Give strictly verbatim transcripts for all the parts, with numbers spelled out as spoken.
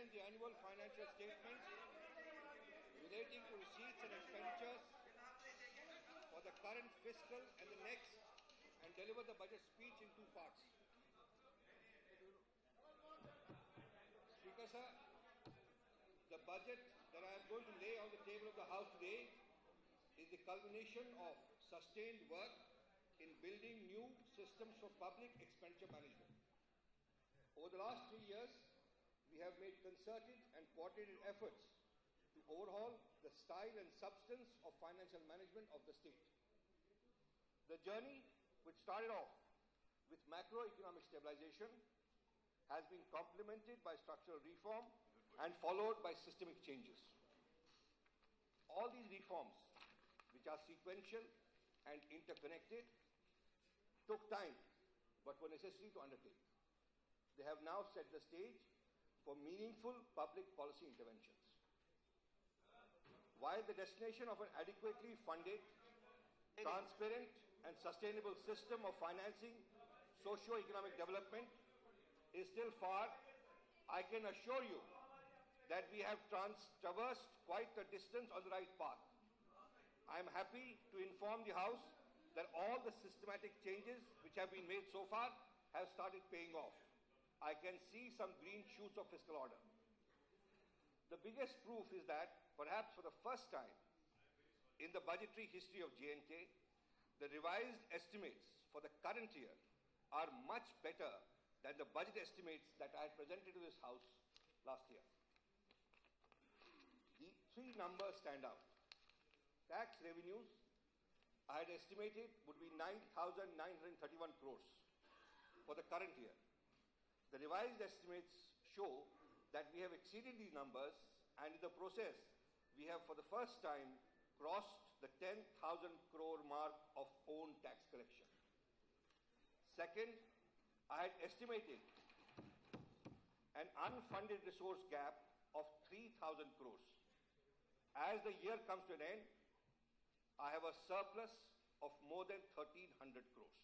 present the annual financial statement relating to receipts and expenditures for the current fiscal and the next, and deliver the budget speech in two parts. Speaker, sir, the budget that I am going to lay on the table of the House today is the culmination of sustained work in building new systems for public expenditure management. Over the last three years, we have made concerted and coordinated efforts to overhaul the style and substance of financial management of the state. The journey, which started off with macroeconomic stabilization, has been complemented by structural reform and followed by systemic changes. All these reforms, which are sequential and interconnected, took time but were necessary to undertake. They have now set the stage for meaningful public policy interventions. While the destination of an adequately funded, transparent and sustainable system of financing socio-economic development is still far, I can assure you that we have trans traversed quite the distance on the right path. I am happy to inform the House that all the systematic changes which have been made so far have started paying off. I can see some green shoots of fiscal order. The biggest proof is that, perhaps for the first time in the budgetary history of J and K, the revised estimates for the current year are much better than the budget estimates that I had presented to this House last year. The three numbers stand out. Tax revenues, I had estimated, would be nine thousand nine hundred thirty-one crores for the current year. The revised estimates show that we have exceeded these numbers, and in the process, we have for the first time crossed the ten thousand crore mark of own tax collection. Second, I had estimated an unfunded resource gap of three thousand crores. As the year comes to an end, I have a surplus of more than thirteen hundred crores.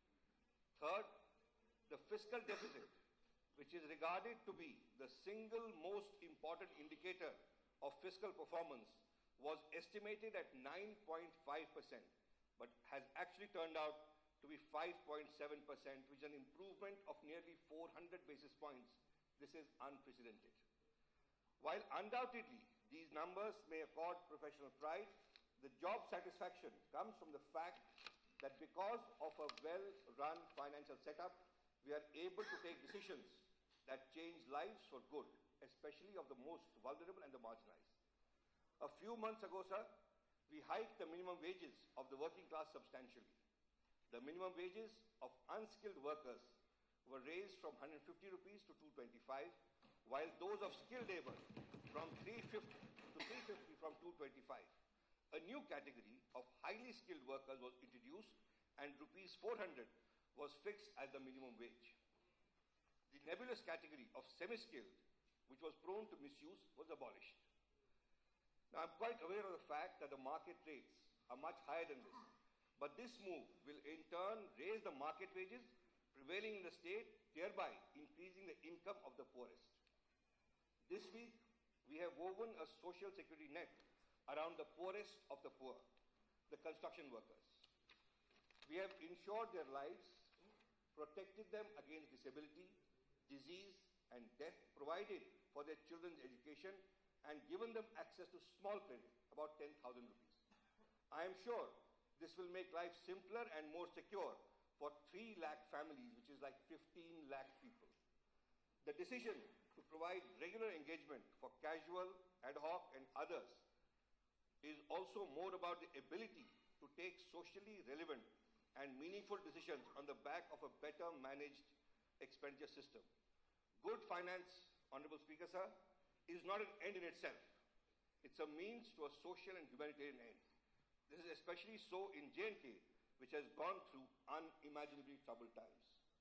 Third, the fiscal deficit, which is regarded to be the single most important indicator of fiscal performance, was estimated at nine point five percent, but has actually turned out to be five point seven percent, which is an improvement of nearly four hundred basis points. This is unprecedented. While undoubtedly these numbers may accord professional pride, the job satisfaction comes from the fact that because of a well-run financial setup, we are able to take decisions that change lives for good, especially of the most vulnerable and the marginalized. A few months ago, sir, we hiked the minimum wages of the working class substantially. The minimum wages of unskilled workers were raised from one hundred fifty rupees to two hundred twenty-five, while those of skilled labor from three hundred fifty to three hundred fifty from two hundred twenty-five. A new category of highly skilled workers was introduced, and rupees four hundred was fixed as the minimum wage. The nebulous category of semi-skilled, which was prone to misuse, was abolished. Now, I'm quite aware of the fact that the market rates are much higher than this, but this move will in turn raise the market wages prevailing in the state, thereby increasing the income of the poorest. This week, we have woven a social security net around the poorest of the poor, the construction workers. We have insured their lives, protected them against disability, disease, and death, provided for their children's education, and given them access to small credit, about ten thousand rupees. I am sure this will make life simpler and more secure for three lakh families, which is like fifteen lakh people. The decision to provide regular engagement for casual, ad hoc, and others is also more about the ability to take socially relevant and meaningful decisions on the back of a better managed expenditure system. Good finance, Honorable Speaker, sir, is not an end in itself. It's a means to a social and humanitarian end. This is especially so in J and K, which has gone through unimaginably troubled times.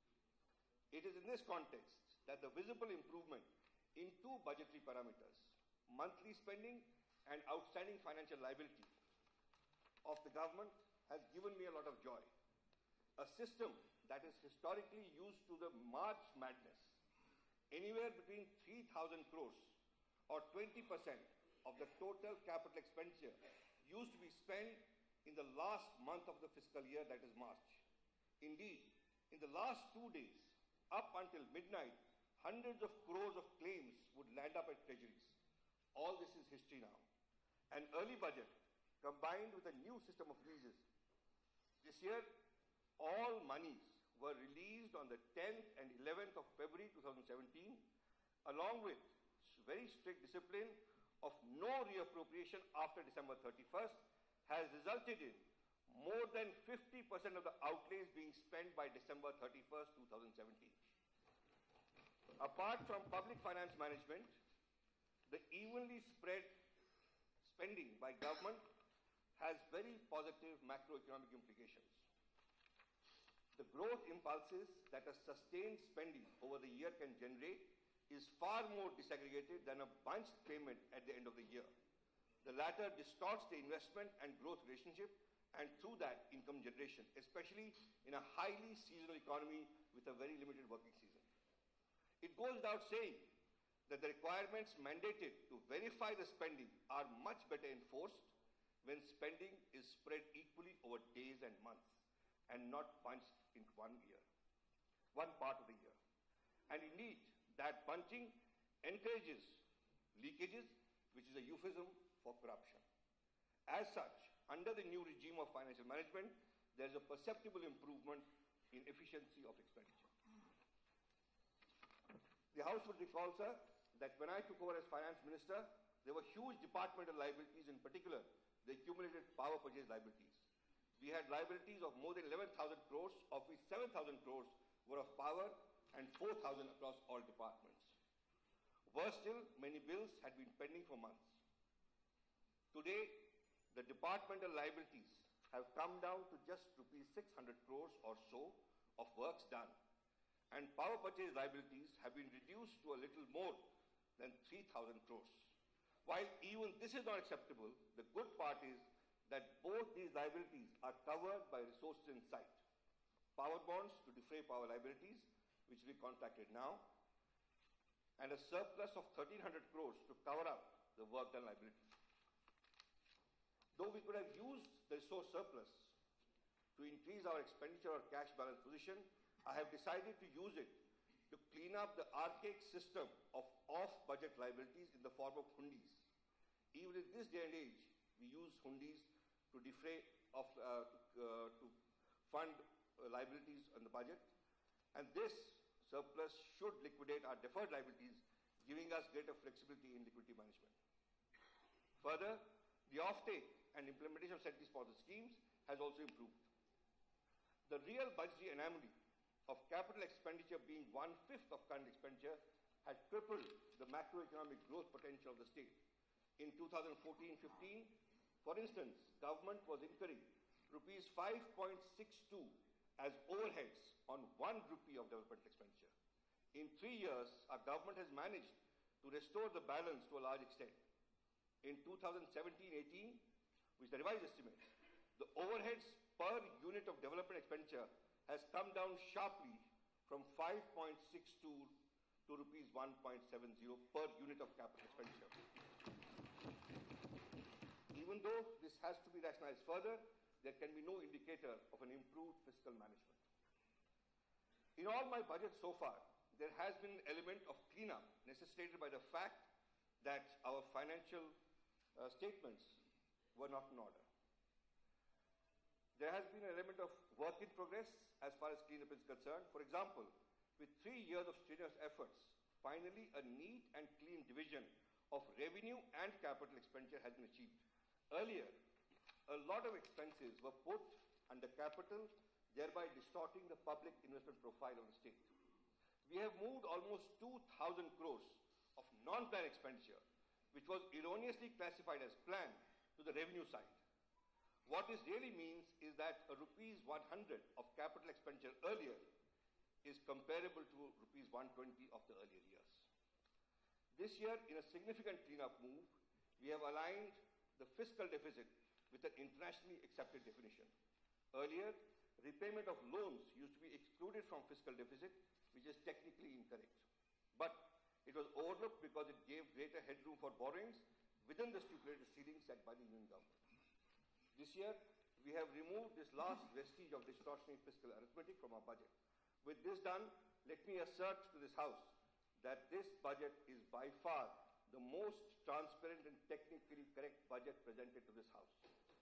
It is in this context that the visible improvement in two budgetary parameters, monthly spending and outstanding financial liability of the government, has given me a lot of joy. A system that is historically used to the March madness anywhere between three thousand crores or twenty percent of the total capital expenditure used to be spent in the last month of the fiscal year, that is March. Indeed, in the last two days, up until midnight, hundreds of crores of claims would land up at treasuries. All this is history now. An early budget combined with a new system of leases. This year, all monies were released on the tenth and eleventh of February two thousand seventeen, along with very strict discipline of no reappropriation after December thirty-first, has resulted in more than fifty percent of the outlays being spent by December thirty-first, two thousand seventeen. Apart from public finance management, the evenly spread spending by government has very positive macroeconomic implications. The growth impulses that a sustained spending over the year can generate is far more disaggregated than a bunched payment at the end of the year. The latter distorts the investment and growth relationship, and through that, income generation, especially in a highly seasonal economy with a very limited working season. It goes without saying that the requirements mandated to verify the spending are much better enforced when spending is spread equally over days and months and not bunched into one year, one part of the year. And indeed, that bunching encourages leakages, which is a euphemism for corruption. As such, under the new regime of financial management, there is a perceptible improvement in efficiency of expenditure. The House would recall, sir, that when I took over as finance minister, there were huge departmental liabilities, in particular, the accumulated power purchase liabilities. We had liabilities of more than eleven thousand crores, of which seven thousand crores were of power and four thousand across all departments. Worse still, many bills had been pending for months. Today, the departmental liabilities have come down to just rupees six hundred crores or so of works done, and power purchase liabilities have been reduced to a little more than three thousand crores. While even this is not acceptable, the good part is that both these liabilities are covered by resources in sight. Power bonds to defray power liabilities, which we contracted now, and a surplus of thirteen hundred crores to cover up the work done liabilities. Though we could have used the resource surplus to increase our expenditure or cash balance position, I have decided to use it to clean up the archaic system of off-budget liabilities in the form of hundis. Even in this day and age, we use hundis to defray of, uh, uh, to fund uh, liabilities on the budget, and this surplus should liquidate our deferred liabilities, giving us greater flexibility in liquidity management. Further, the offtake and implementation of set disposal schemes has also improved. The real budgetary anomaly of capital expenditure being one-fifth of current expenditure had crippled the macroeconomic growth potential of the state. In two thousand fourteen fifteen, for instance, government was incurring rupees five point six two as overheads on one rupee of development expenditure. In three years, our government has managed to restore the balance to a large extent. In two thousand seventeen eighteen, which is the revised estimates, the overheads per unit of development expenditure has come down sharply from five point six two to rupees one point seven zero per unit of capital expenditure. Even though this has to be rationalized further, there can be no indicator of an improved fiscal management. In all my budgets so far, there has been an element of cleanup necessitated by the fact that our financial uh, statements were not in order. There has been an element of work in progress as far as cleanup is concerned. For example, with three years of strenuous efforts, finally a neat and clean division of revenue and capital expenditure has been achieved. Earlier, a lot of expenses were put under capital, thereby distorting the public investment profile of the state. We have moved almost two thousand crores of non-planned expenditure, which was erroneously classified as planned, to the revenue side. What this really means is that a rupees one hundred of capital expenditure earlier is comparable to rupees one twenty of the earlier years. This year, in a significant cleanup move, we have aligned the fiscal deficit with an internationally accepted definition. Earlier, repayment of loans used to be excluded from fiscal deficit, which is technically incorrect. But was overlooked because it gave greater headroom for borrowings within the stipulated ceiling set by the Union government. This year, we have removed this last vestige of distortionary fiscal arithmetic from our budget. With this done, let me assert to this House that this budget is by far the most transparent and technically correct budget presented to this House.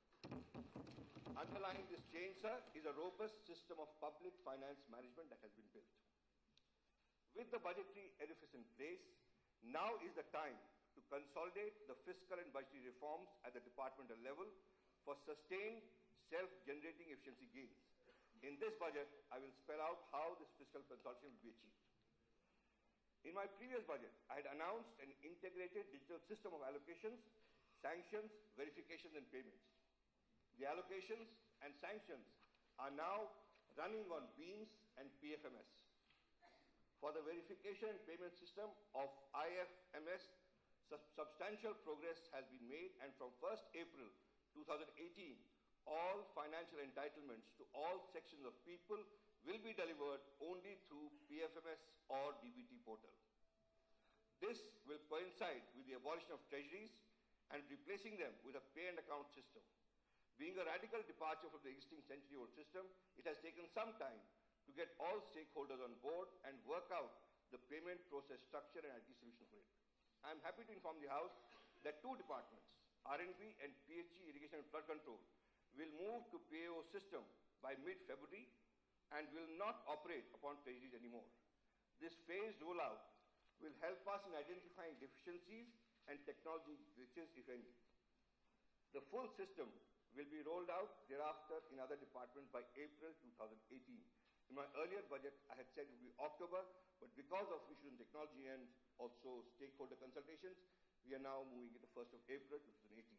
Underlying this change, sir, is a robust system of public finance management that has been built. With the budgetary edifice in place, now is the time to consolidate the fiscal and budgetary reforms at the departmental level for sustained self-generating efficiency gains. In this budget, I will spell out how this fiscal consolidation will be achieved. In my previous budget, I had announced an integrated digital system of allocations, sanctions, verifications, and payments. The allocations and sanctions are now running on BEAMS and P F M S. For the verification and payment system of I F M S, sub substantial progress has been made, and from first April two thousand eighteen, all financial entitlements to all sections of people will be delivered only through P F M S or D B T portal. This will coincide with the abolition of treasuries and replacing them with a pay and account system. Being a radical departure from the existing century-old system, it has taken some time to get all stakeholders on board and work out the payment process structure and I T solution for it. I am happy to inform the House that two departments, R and B and P H E Irrigation and Flood Control, will move to P A O system by mid-February and will not operate upon treasuries anymore. This phased rollout will help us in identifying deficiencies and technology glitches, if any. The full system will be rolled out thereafter in other departments by April two thousand eighteen. In my earlier budget, I had said it would be October, but because of issues in technology and also stakeholder consultations, we are now moving it to first of April two thousand eighteen.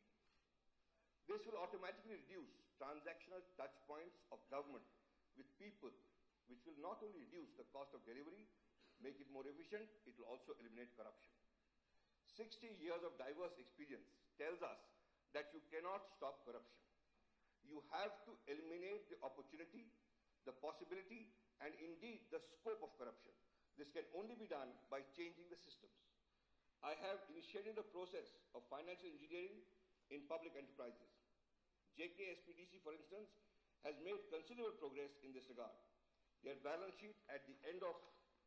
This will automatically reduce transactional touch points of government with people, which will not only reduce the cost of delivery, make it more efficient, it will also eliminate corruption. sixty years of diverse experience tells us that you cannot stop corruption. You have to eliminate the opportunity, the possibility, and indeed the scope of corruption. This can only be done by changing the systems. I have initiated the process of financial engineering in public enterprises. J K S P D C, for instance, has made considerable progress in this regard. Their balance sheet at the end of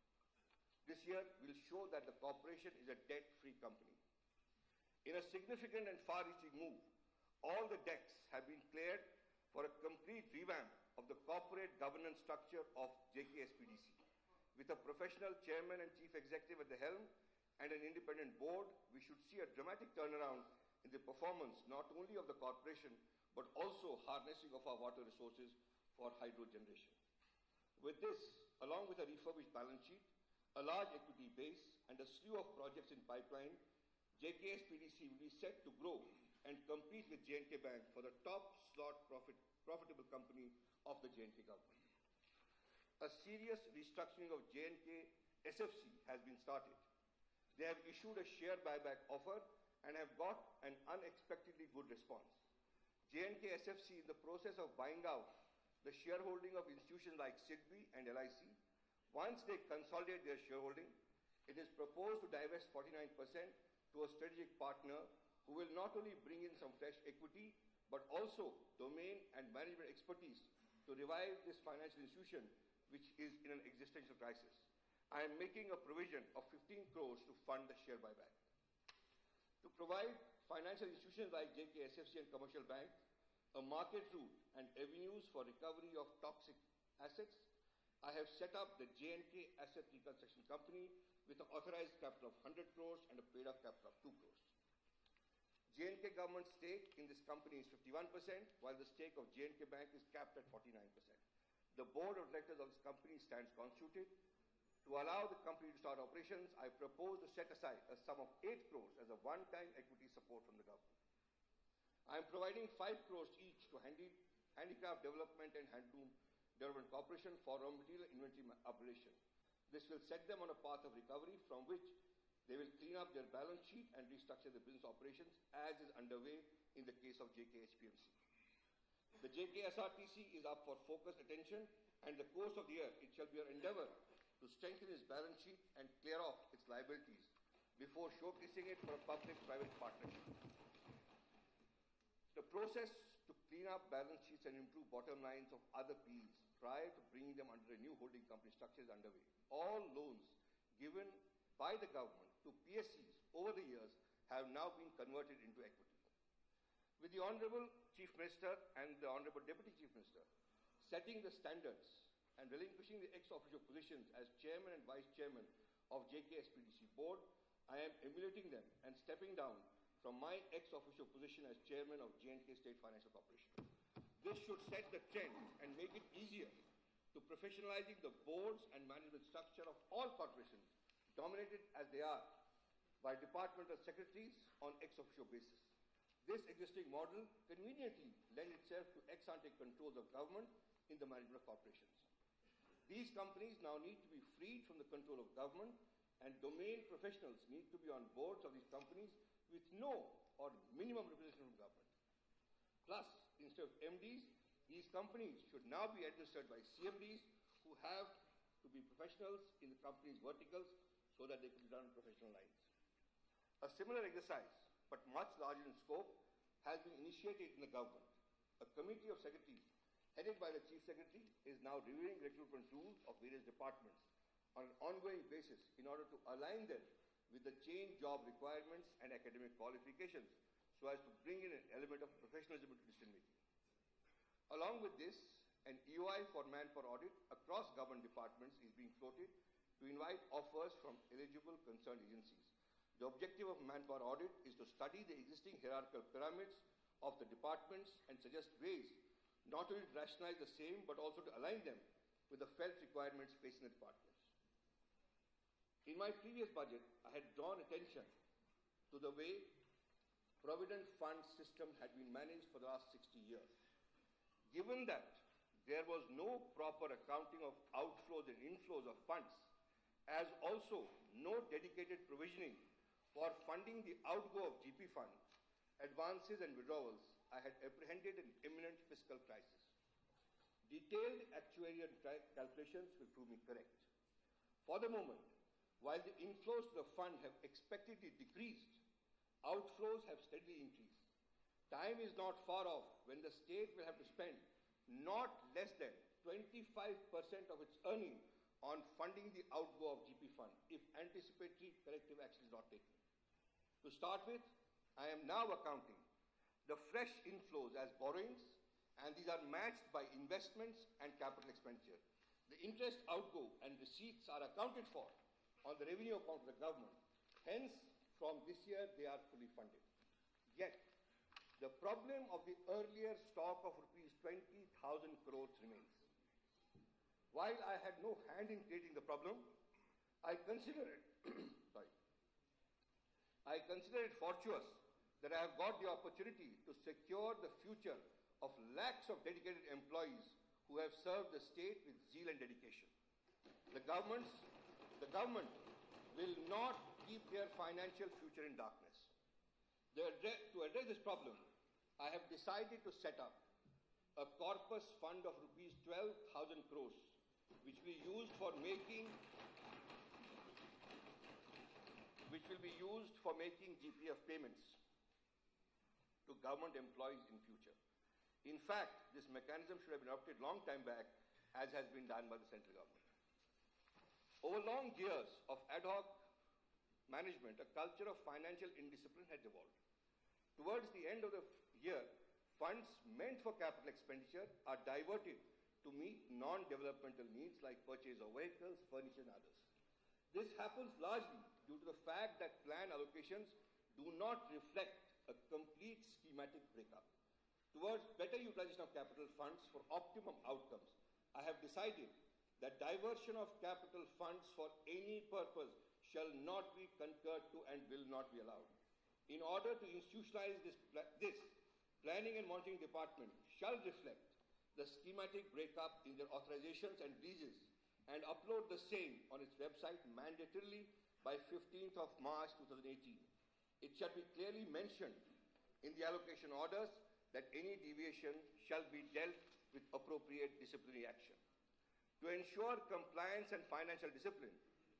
this year will show that the corporation is a debt-free company. In a significant and far-reaching move, all the decks have been cleared for a complete revamp of the corporate governance structure of J K S P D C. With a professional chairman and chief executive at the helm and an independent board, we should see a dramatic turnaround in the performance not only of the corporation but also harnessing of our water resources for hydro generation. With this, along with a refurbished balance sheet, a large equity base, and a slew of projects in pipeline, J K S P D C will be set to grow and compete with J and K Bank for the top slot profit, profitable company of the J and K government. A serious restructuring of J and K S F C has been started. They have issued a share buyback offer and have got an unexpectedly good response. J and K S F C is in the process of buying out the shareholding of institutions like S I D B I and L I C. Once they consolidate their shareholding, it is proposed to divest forty-nine percent to a strategic partner who will not only bring in some fresh equity, but also domain and management expertise to revive this financial institution, which is in an existential crisis. I am making a provision of fifteen crores to fund the share buyback. To provide financial institutions like J K S F C and commercial banks a market route and avenues for recovery of toxic assets, I have set up the J and K Asset Reconstruction Company with an authorized capital of one hundred crores and a paid-up capital of two crores. J and K government stake in this company is fifty-one percent, while the stake of J and K Bank is capped at forty-nine percent. The board of directors of this company stands constituted. To allow the company to start operations, I propose to set aside a sum of eight crores as a one-time equity support from the government. I am providing five crores each to Handi Handicraft Development and Handloom Development Corporation for raw material inventory operation. This will set them on a path of recovery from which they will clean up their balance sheet and restructure the business operations as is underway in the case of J K H P M C. The J K S R T C is up for focused attention, and in the course of the year, it shall be our endeavor to strengthen its balance sheet and clear off its liabilities before showcasing it for a public-private partnership. The process to clean up balance sheets and improve bottom lines of other P Es prior to bringing them under a new holding company structure is underway. All loans given by the government to P S Es over the years have now been converted into equity. With the Honorable Chief Minister and the Honorable Deputy Chief Minister setting the standards and relinquishing the ex-officio positions as Chairman and Vice Chairman of J K S P D C Board, I am emulating them and stepping down from my ex-officio position as Chairman of J and K State Financial Corporation. This should set the trend and make it easier to professionalizing the boards and management structure of all corporations, dominated as they are by departmental secretaries on ex-officio basis. This existing model conveniently lends itself to ex-ante controls of government in the management of corporations. These companies now need to be freed from the control of government, and domain professionals need to be on boards of these companies with no or minimum representation from government. Plus, instead of M Ds, these companies should now be administered by C M Ds who have to be professionals in the company's verticals so that they can be done on professional lines. A similar exercise, but much larger in scope, has been initiated in the government. A committee of secretaries headed by the Chief Secretary is now reviewing recruitment rules of various departments on an ongoing basis in order to align them with the changed job requirements and academic qualifications so as to bring in an element of professionalism into decision making. Along with this, an E O I for manpower audit across government departments is being floated to invite offers from eligible concerned agencies. The objective of manpower audit is to study the existing hierarchical pyramids of the departments and suggest ways not only to rationalize the same but also to align them with the felt requirements facing the departments. In my previous budget, I had drawn attention to the way Provident Fund system had been managed for the last sixty years. Given that there was no proper accounting of outflows and inflows of funds, as also no dedicated provisioning for funding the outgo of G P Fund, advances and withdrawals, I had apprehended an imminent fiscal crisis. Detailed actuarial calculations will prove me correct. For the moment, while the inflows to the fund have expectedly decreased, outflows have steadily increased. Time is not far off when the state will have to spend not less than twenty-five percent of its earning on funding the outgo of G P Fund if anticipatory corrective action is not taken. To start with, I am now accounting the fresh inflows as borrowings, and these are matched by investments and capital expenditure. The interest outgo and receipts are accounted for on the revenue account of the government. Hence, from this year, they are fully funded. Yet, the problem of the earlier stock of rupees twenty thousand crores remains. While I had no hand in creating the problem, I consider it, sorry, I consider it fortuitous that I have got the opportunity to secure the future of lakhs of dedicated employees who have served the state with zeal and dedication. The governments, the government will not keep their financial future in darkness. The address, to address this problem, I have decided to set up a corpus fund of rupees twelve thousand crores, which will be used for making which will be used for making G P F payments to government employees in future. In fact, this mechanism should have been adopted long time back, as has been done by the central government. Over long years of ad hoc management, a culture of financial indiscipline had evolved. Towards the end of the year, funds meant for capital expenditure are diverted to meet non-developmental needs like purchase of vehicles, furniture, and others. This happens largely due to the fact that plan allocations do not reflect a complete schematic breakup. Towards better utilization of capital funds for optimum outcomes, I have decided that diversion of capital funds for any purpose shall not be concurred to and will not be allowed. In order to institutionalize this, this Planning and Monitoring Department shall reflect the schematic breakup in their authorizations and releases and upload the same on its website mandatorily by fifteenth of March two thousand eighteen. It shall be clearly mentioned in the allocation orders that any deviation shall be dealt with appropriate disciplinary action. To ensure compliance and financial discipline, I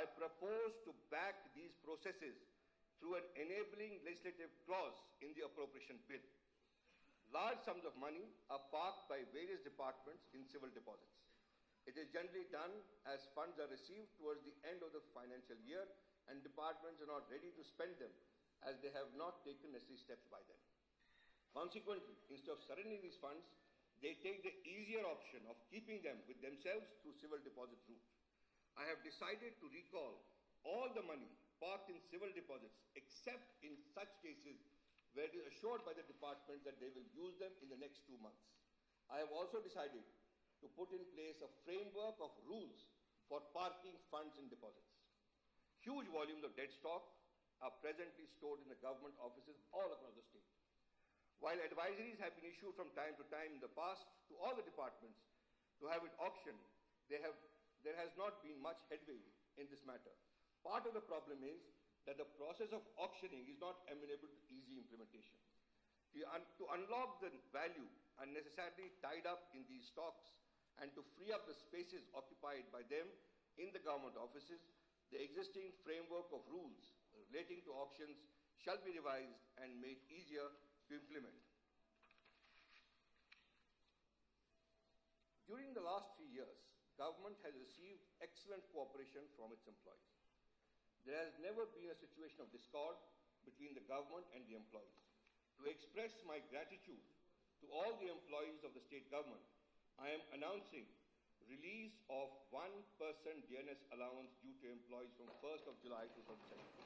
I propose to back these processes through an enabling legislative clause in the appropriation bill. Large sums of money are parked by various departments in civil deposits. It is generally done as funds are received towards the end of the financial year and departments are not ready to spend them as they have not taken necessary steps by then. Consequently, instead of surrendering these funds, they take the easier option of keeping them with themselves through civil deposit route. I have decided to recall all the money parked in civil deposits except in such cases where it is assured by the department that they will use them in the next two months. I have also decided to put in place a framework of rules for parking funds in deposits. Huge volumes of dead stock are presently stored in the government offices all across the state. While advisories have been issued from time to time in the past to all the departments to have it auctioned, they have, there has not been much headway in this matter. Part of the problem is that the process of auctioning is not amenable to easy implementation. To, un to unlock the value unnecessarily tied up in these stocks and to free up the spaces occupied by them in the government offices, the existing framework of rules relating to auctions shall be revised and made easier to implement. During the last three years, government has received excellent cooperation from its employees. There has never been a situation of discord between the government and the employees. To express my gratitude to all the employees of the state government, I am announcing release of one percent D N S allowance due to employees from first of July two thousand seventeen.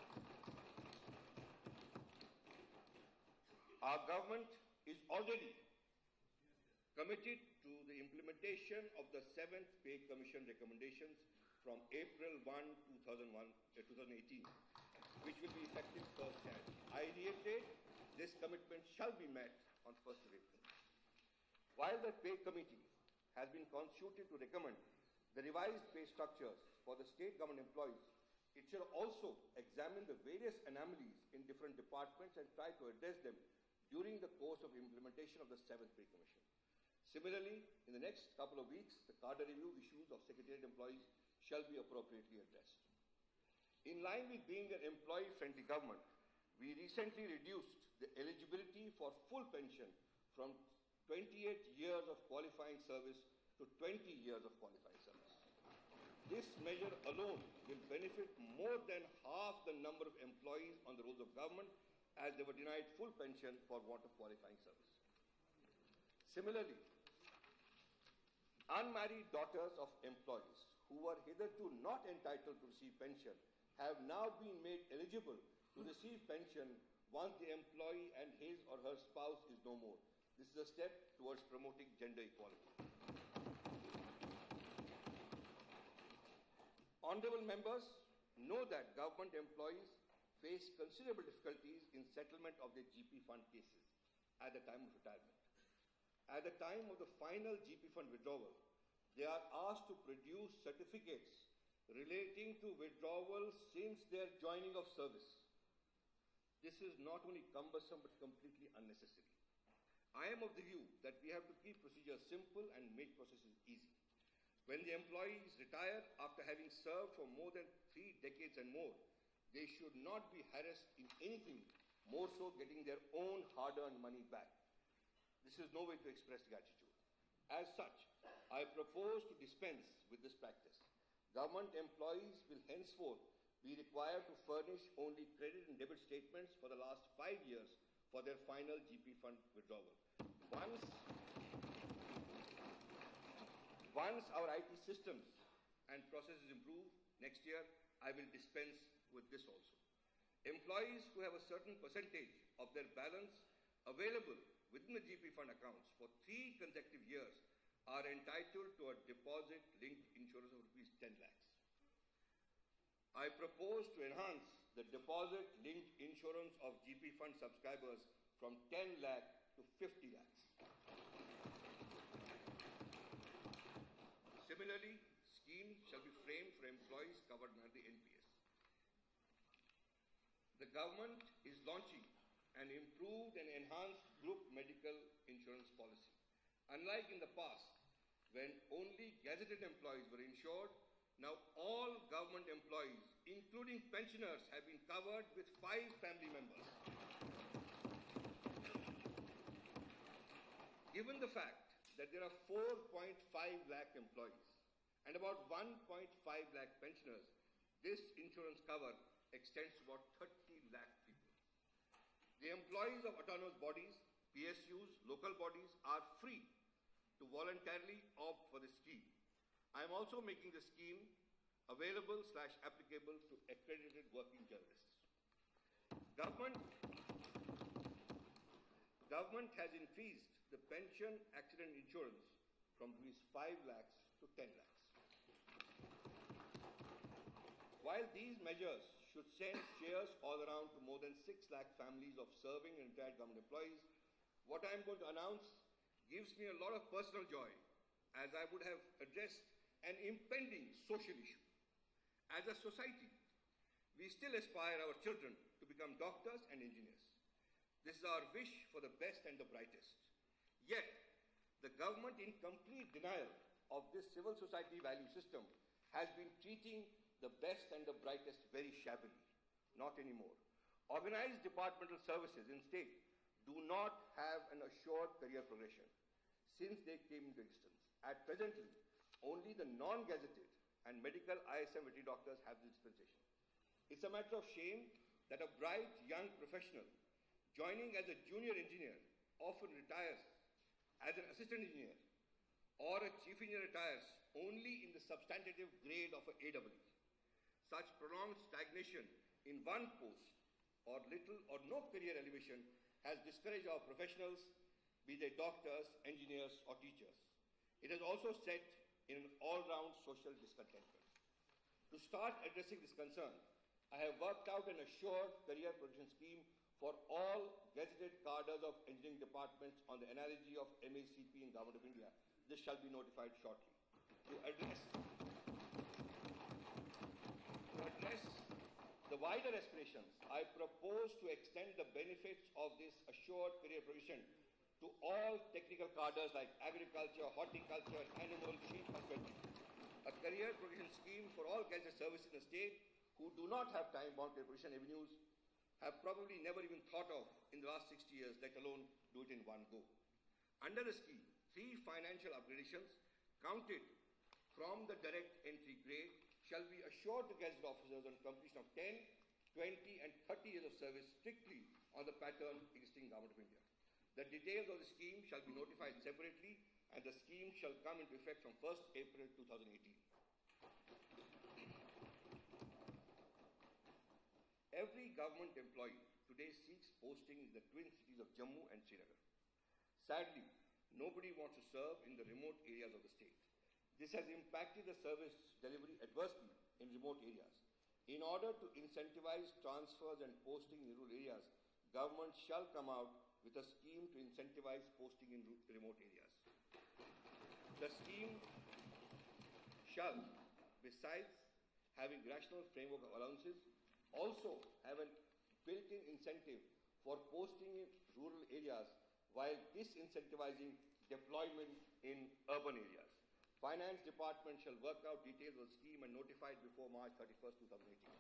Our government is already committed to the implementation of the seventh Pay Commission recommendations from April first, two thousand eighteen, which will be effective first of January. I reiterate, this commitment shall be met on first of April. While the Pay Committee has been constituted to recommend the revised pay structures for the state government employees, it shall also examine the various anomalies in different departments and try to address them during the course of implementation of the seventh Pay Commission. Similarly, in the next couple of weeks, the cadre review issues of secretariat employees shall be appropriately addressed. In line with being an employee-friendly government, we recently reduced the eligibility for full pension from twenty-eight years of qualifying service to twenty years of qualifying service. This measure alone will benefit more than half the number of employees on the rolls of government as they were denied full pension for want of qualifying service. Similarly, unmarried daughters of employees who were hitherto not entitled to receive pension have now been made eligible to receive pension once the employee and his or her spouse is no more. This is a step towards promoting gender equality. Honorable members know that government employees face considerable difficulties in settlement of their G P fund cases at the time of retirement. At the time of the final G P fund withdrawal, they are asked to produce certificates relating to withdrawal since their joining of service. This is not only cumbersome but completely unnecessary. I am of the view that we have to keep procedures simple and make processes easy. When the employees retire after having served for more than three decades and more, they should not be harassed in anything, more so getting their own hard-earned money back. This is no way to express gratitude. As such, I propose to dispense with this practice. Government employees will henceforth be required to furnish only credit and debit statements for the last five years for their final G P fund withdrawal. Once, once our I T systems and processes improve next year, I will dispense with this also. Employees who have a certain percentage of their balance available within the G P fund accounts for three consecutive years are entitled to a deposit-linked insurance of rupees ten lakhs. I propose to enhance the deposit-linked insurance of G P fund subscribers from ten lakh to fifty lakhs. Similarly, schemes shall be framed for employees covered under the N P S. The government is launching an improved and enhanced group medical insurance policy. Unlike in the past, when only gazetted employees were insured, Now all government employees, including pensioners, have been covered with five family members. Given the fact that there are four point five lakh employees and about one point five lakh pensioners, this insurance cover extends to about thirty lakh people. The employees of autonomous bodies, P S Us, local bodies are free to voluntarily opt for the scheme. I am also making the scheme available slash applicable to accredited working journalists. Government, government has increased the pension accident insurance from rupees five lakhs to ten lakhs. While these measures should send shares all around to more than six lakh families of serving and retired government employees, what I am going to announce gives me a lot of personal joy, as I would have addressed an impending social issue. As a society, we still aspire our children to become doctors and engineers. This is our wish for the best and the brightest. Yet, the government, in complete denial of this civil society value system, has been treating the best and the brightest very shabbily. Not anymore. Organized departmental services in state do not have an assured career progression since they came into existence. At presently, only the non-gazetted and medical I S M veterinary doctors have this dispensation. It's a matter of shame that a bright young professional joining as a junior engineer often retires as an assistant engineer, or a chief engineer retires only in the substantive grade of an A W E. Such prolonged stagnation in one post or little or no career elevation has discouraged our professionals, be they doctors, engineers, or teachers. It has also set in an all-round social discontentment. To start addressing this concern, I have worked out an assured career progression scheme for all gazetted cadres of engineering departments on the analogy of M A C P in Government of India. This shall be notified shortly. To address, to address the wider aspirations, I propose to extend the benefits of this assured career progression to all technical cadres like agriculture, horticulture, animal, sheep husbandry. A career progression scheme for all gazetted services in the state who do not have time-bound career progression avenues have probably never even thought of in the last sixty years, let alone do it in one go. Under the scheme, three financial upgradations counted from the direct entry grade shall be assured to gazetted officers on completion of ten, twenty, and thirty years of service strictly on the pattern existing in Government of India. The details of the scheme shall be notified separately, and the scheme shall come into effect from first April two thousand eighteen. Every government employee today seeks posting in the twin cities of Jammu and Srinagar. Sadly, nobody wants to serve in the remote areas of the state. This has impacted the service delivery adversely in remote areas. In order to incentivize transfers and posting in rural areas, government shall come out with a scheme to incentivize posting in remote areas. The scheme shall, besides having rational framework of allowances, also have a built-in incentive for posting in rural areas while disincentivizing deployment in urban areas. Finance Department shall work out details of the scheme and notify it before March thirty-first, two thousand eighteen.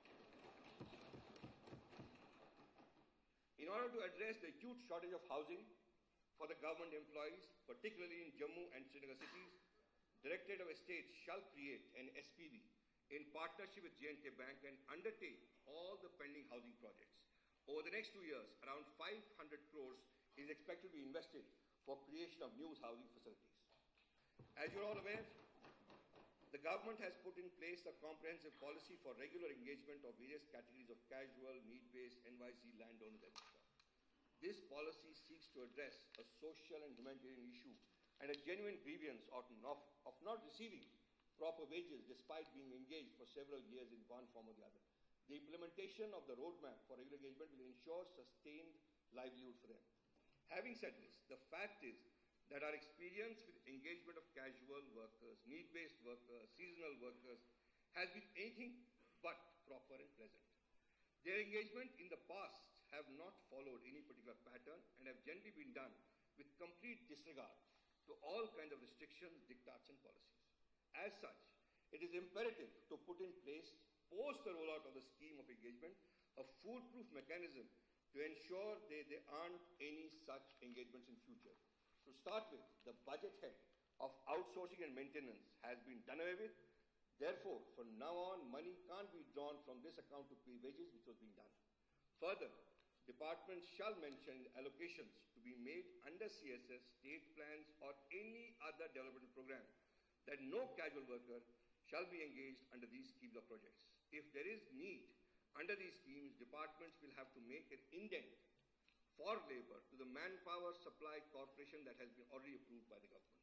In order to address the huge shortage of housing for the government employees, particularly in Jammu and Srinagar cities, Directorate of Estates shall create an S P V in partnership with J and K Bank and undertake all the pending housing projects. Over the next two years, around five hundred crores is expected to be invested for creation of new housing facilities. As you are all aware, the government has put in place a comprehensive policy for regular engagement of various categories of casual, need-based, N Y C landowners, et cetera. This policy seeks to address a social and humanitarian issue and a genuine grievance of, of not receiving proper wages despite being engaged for several years in one form or the other. The implementation of the roadmap for regular engagement will ensure sustained livelihood for them. Having said this, the fact is that our experience with engagement of casual workers, need-based workers, seasonal workers has been anything but proper and pleasant. Their engagement in the past have not followed any particular pattern and have generally been done with complete disregard to all kinds of restrictions, diktats, and policies. As such, it is imperative to put in place, post the rollout of the scheme of engagement, a foolproof mechanism to ensure that there aren't any such engagements in future. To start with, the budget head of outsourcing and maintenance has been done away with. Therefore, from now on, money can't be drawn from this account to pay wages, which was being done. Further, departments shall mention allocations to be made under C S S, state plans, or any other developmental program that no casual worker shall be engaged under these schemes or projects. If there is need under these schemes, departments will have to make an indent for labor to the Manpower Supply Corporation that has been already approved by the government.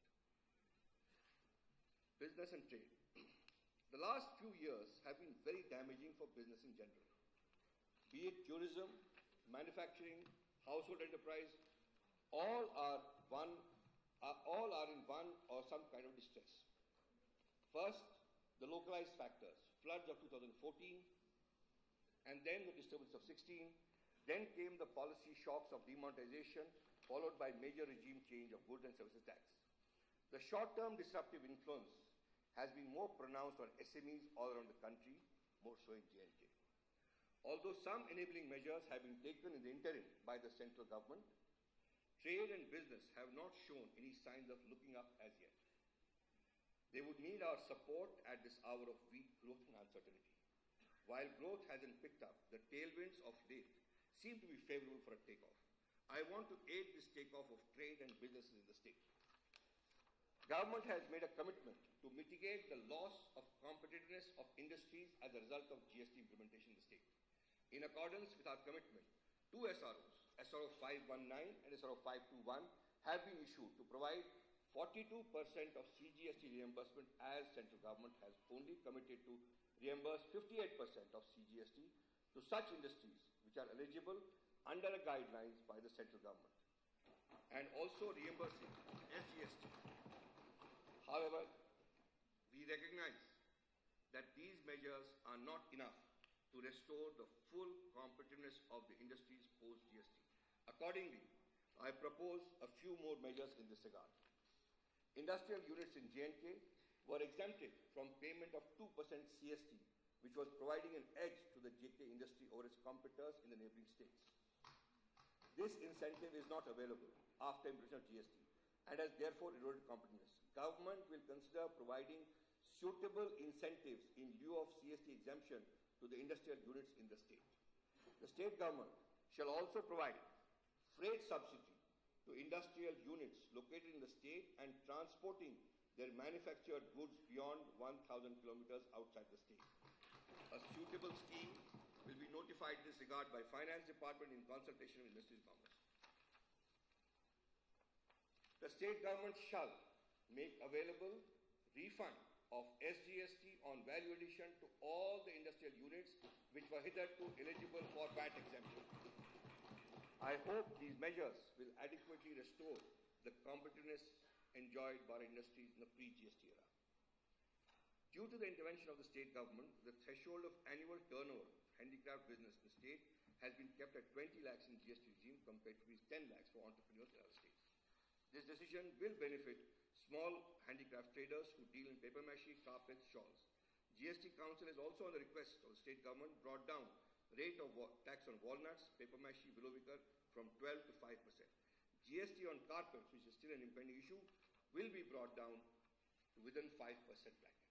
Business and trade. The last few years have been very damaging for business in general, be it tourism, manufacturing, household enterprise, all are one, are, all are in one or some kind of distress. First, the localized factors, floods of two thousand fourteen, and then the disturbance of sixteen, then came the policy shocks of demonetization, followed by major regime change of goods and services tax. The short-term disruptive influence has been more pronounced on S M Es all around the country, more so in J and K. Although some enabling measures have been taken in the interim by the central government, trade and business have not shown any signs of looking up as yet. They would need our support at this hour of weak growth and uncertainty. While growth hasn't picked up, the tailwinds of late seem to be favorable for a takeoff. I want to aid this takeoff of trade and businesses in the state. Government has made a commitment to mitigate the loss of competitiveness of industries as a result of G S T implementation in the state. In accordance with our commitment, two S R Os, S R O five one nine and S R O five two one, have been issued to provide forty-two percent of C G S T reimbursement, as central government has only committed to reimburse fifty-eight percent of C G S T to such industries which are eligible under the guidelines by the central government, and also reimbursing S G S T. However, we recognize that these measures are not enough to restore the full competitiveness of the industries post-G S T. Accordingly, I propose a few more measures in this regard. Industrial units in J and K were exempted from payment of two percent C S T, which was providing an edge to the J K industry over its competitors in the neighboring states. This incentive is not available after implementation of G S T and has therefore eroded competitiveness. Government will consider providing suitable incentives in lieu of C S T exemption to the industrial units in the state. The state government shall also provide freight subsidy to industrial units located in the state and transporting their manufactured goods beyond one thousand kilometers outside the state. A suitable scheme will be notified in this regard by Finance Department in consultation with Ministry of Commerce. The state government shall make available refund of S G S T on value addition to all the industrial units which were hitherto eligible for V A T exemption. I hope these measures will adequately restore the competitiveness enjoyed by our industries in the pre-G S T era. Due to the intervention of the state government, the threshold of annual turnover of handicraft business in the state has been kept at twenty lakhs in G S T regime compared to ten lakhs for entrepreneurs in other states. This decision will benefit small handicraft traders who deal in paper mache, carpets, shawls. G S T Council has also, on the request of the state government, brought down the rate of tax on walnuts, paper mache, willow wicker from twelve to five percent. G S T on carpets, which is still an impending issue, will be brought down to within five percent bracket.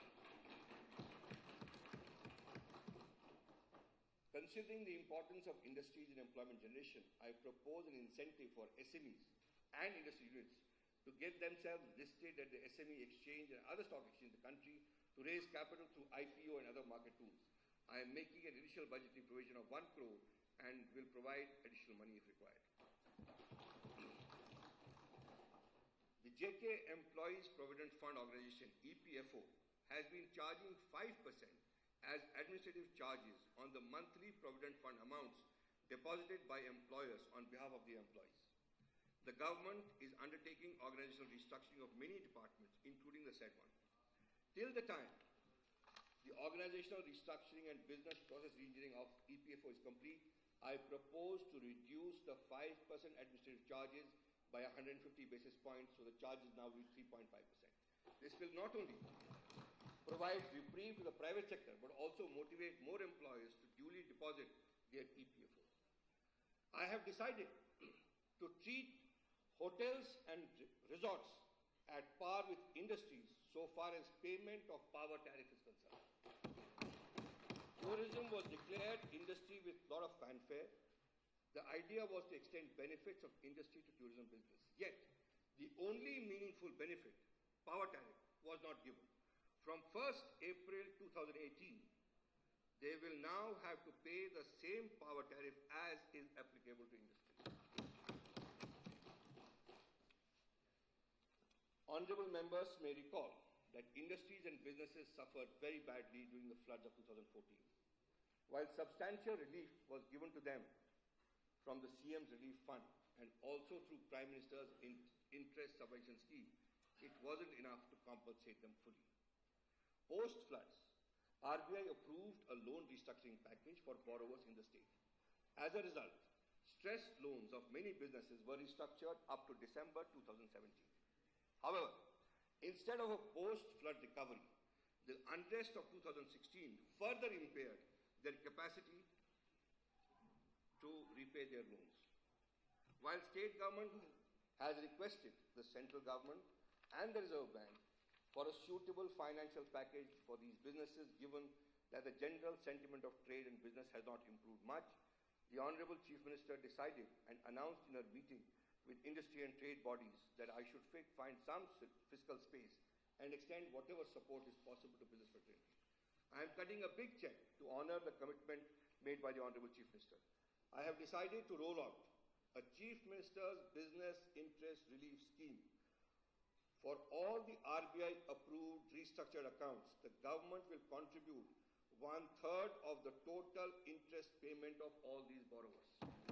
Considering the importance of industries in employment generation, I propose an incentive for S M Es and industry units to get themselves listed at the S M E exchange and other stock exchanges in the country to raise capital through I P O and other market tools. I am making an initial budgetary provision of one crore and will provide additional money if required. The J K Employees Provident Fund Organization, E P F O, has been charging five percent as administrative charges on the monthly provident fund amounts deposited by employers on behalf of the employees. The government is undertaking organizational restructuring of many departments, including the said one. Till the time the organizational restructuring and business process reengineering of E P F O is complete, I propose to reduce the five percent administrative charges by one hundred fifty basis points, so the charge is now reach three point five percent. This will not only provide reprieve to the private sector, but also motivate more employers to duly deposit their E P F Os. I have decided to treat hotels and resorts at par with industries so far as payment of power tariff is concerned. Tourism was declared industry with a lot of fanfare. The idea was to extend benefits of industry to tourism business. Yet, the only meaningful benefit, power tariff, was not given. From first April two thousand eighteen, they will now have to pay the same power tariff as is applicable to industry. Honorable members may recall that industries and businesses suffered very badly during the floods of two thousand fourteen. While substantial relief was given to them from the C M's Relief Fund and also through Prime Minister's in interest subvention scheme, it wasn't enough to compensate them fully. Post-floods, R B I approved a loan restructuring package for borrowers in the state. As a result, stressed loans of many businesses were restructured up to December two thousand seventeen. However, instead of a post-flood recovery, the unrest of two thousand sixteen further impaired their capacity to repay their loans. While state government has requested the central government and the Reserve Bank for a suitable financial package for these businesses, given that the general sentiment of trade and business has not improved much, the Honorable Chief Minister decided and announced in a meeting with industry and trade bodies that I should find some fiscal space and extend whatever support is possible to business fraternity. I am cutting a big check to honor the commitment made by the Honorable Chief Minister. I have decided to roll out a Chief Minister's Business Interest Relief Scheme. For all the R B I-approved restructured accounts, the government will contribute one-third of the total interest payment of all these borrowers.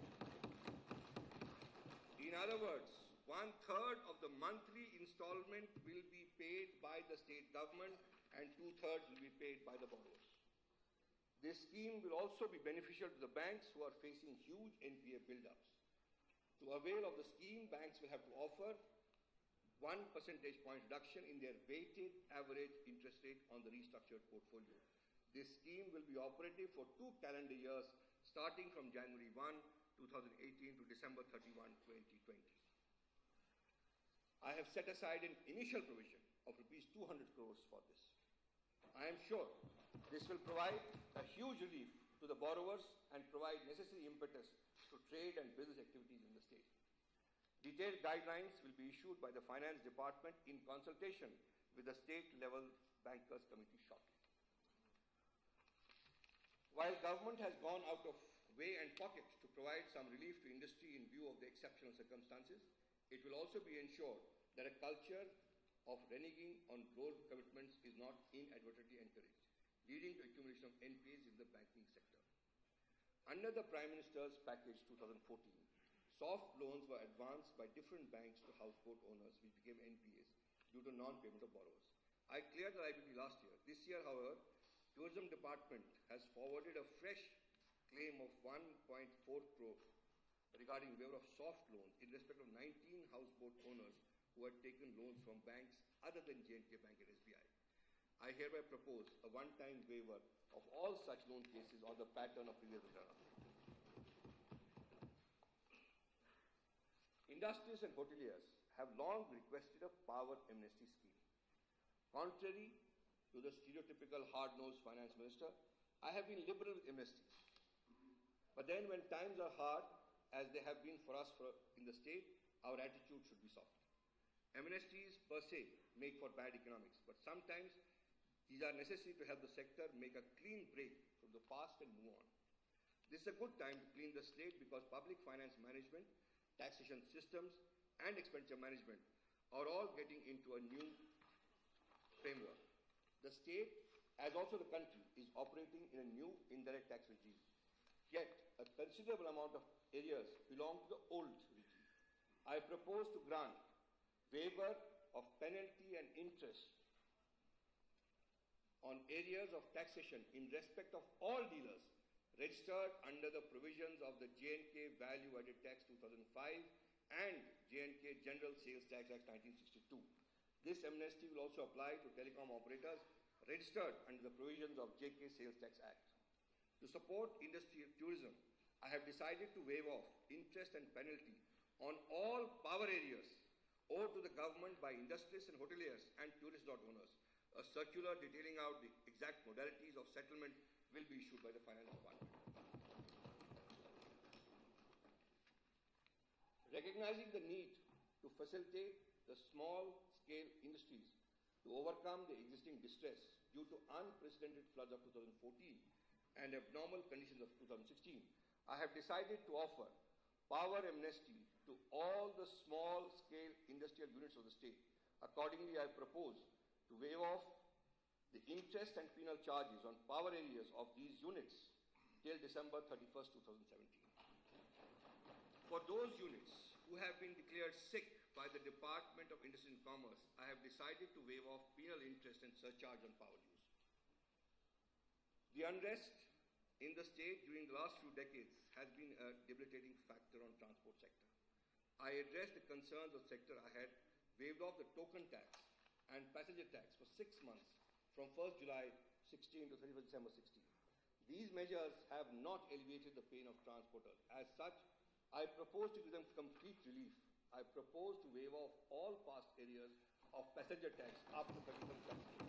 In other words, one-third of the monthly installment will be paid by the state government and two-thirds will be paid by the borrowers. This scheme will also be beneficial to the banks who are facing huge N P A buildups. To avail of the scheme, banks will have to offer one percentage point reduction in their weighted average interest rate on the restructured portfolio. This scheme will be operative for two calendar years, starting from January first, two thousand eighteen to December thirty-first, twenty twenty. I have set aside an initial provision of rupees two hundred crores for this. I am sure this will provide a huge relief to the borrowers and provide necessary impetus to trade and business activities in the state. Detailed guidelines will be issued by the Finance Department in consultation with the state-level bankers committee shortly. While government has gone out of way and pocket to provide some relief to industry in view of the exceptional circumstances, it will also be ensured that a culture of reneging on bold commitments is not inadvertently encouraged, leading to accumulation of N P As in the banking sector. Under the Prime Minister's Package twenty fourteen, soft loans were advanced by different banks to houseboat owners, which became N P As due to non-payment of borrowers. I cleared the liability last year. This year, however, Tourism Department has forwarded a fresh claim of one point four crore regarding waiver of soft loans in respect of nineteen houseboat owners who had taken loans from banks other than J and K Bank and S B I. I hereby propose a one-time waiver of all such loan cases on the pattern of previous return. Industries and hoteliers have long requested a power amnesty scheme. Contrary to the stereotypical hard-nosed finance minister, I have been liberal with amnesties. But then when times are hard, as they have been for us for, in the state, our attitude should be soft. Amnesties per se make for bad economics, but sometimes these are necessary to help the sector make a clean break from the past and move on. This is a good time to clean the slate because public finance management, taxation systems, and expenditure management are all getting into a new framework. The state, as also the country, is operating in a new indirect tax regime. Yet, a considerable amount of areas belong to the old regime. I propose to grant waiver of penalty and interest on areas of taxation in respect of all dealers registered under the provisions of the J and K Value Added Tax two thousand five and J and K General Sales Tax Act nineteen sixty-two. This amnesty will also apply to telecom operators registered under the provisions of J K Sales Tax Act. To support industrial tourism, I have decided to waive off interest and penalty on all power areas owed to the government by industrialists and hoteliers and tourist lot owners. A circular detailing out the exact modalities of settlement will be issued by the Finance Department. Recognizing the need to facilitate the small-scale industries to overcome the existing distress due to unprecedented floods of two thousand fourteen and abnormal conditions of two thousand sixteen, I have decided to offer power amnesty to all the small-scale industrial units of the state. Accordingly, I propose to waive off the interest and penal charges on power areas of these units till December thirty-first, two thousand seventeen. For those units who have been declared sick by the Department of Industry and Commerce, I have decided to waive off penal interest and surcharge on power use. The unrest in the state during the last few decades has been a debilitating factor on transport sector. I addressed the concerns of the sector. I had waived off the token tax and passenger tax for six months from first July sixteen to thirty-first December sixteen. These measures have not alleviated the pain of transporters. As such, I propose to give them complete relief. I propose to waive off all past areas of passenger tax after thirty-first December.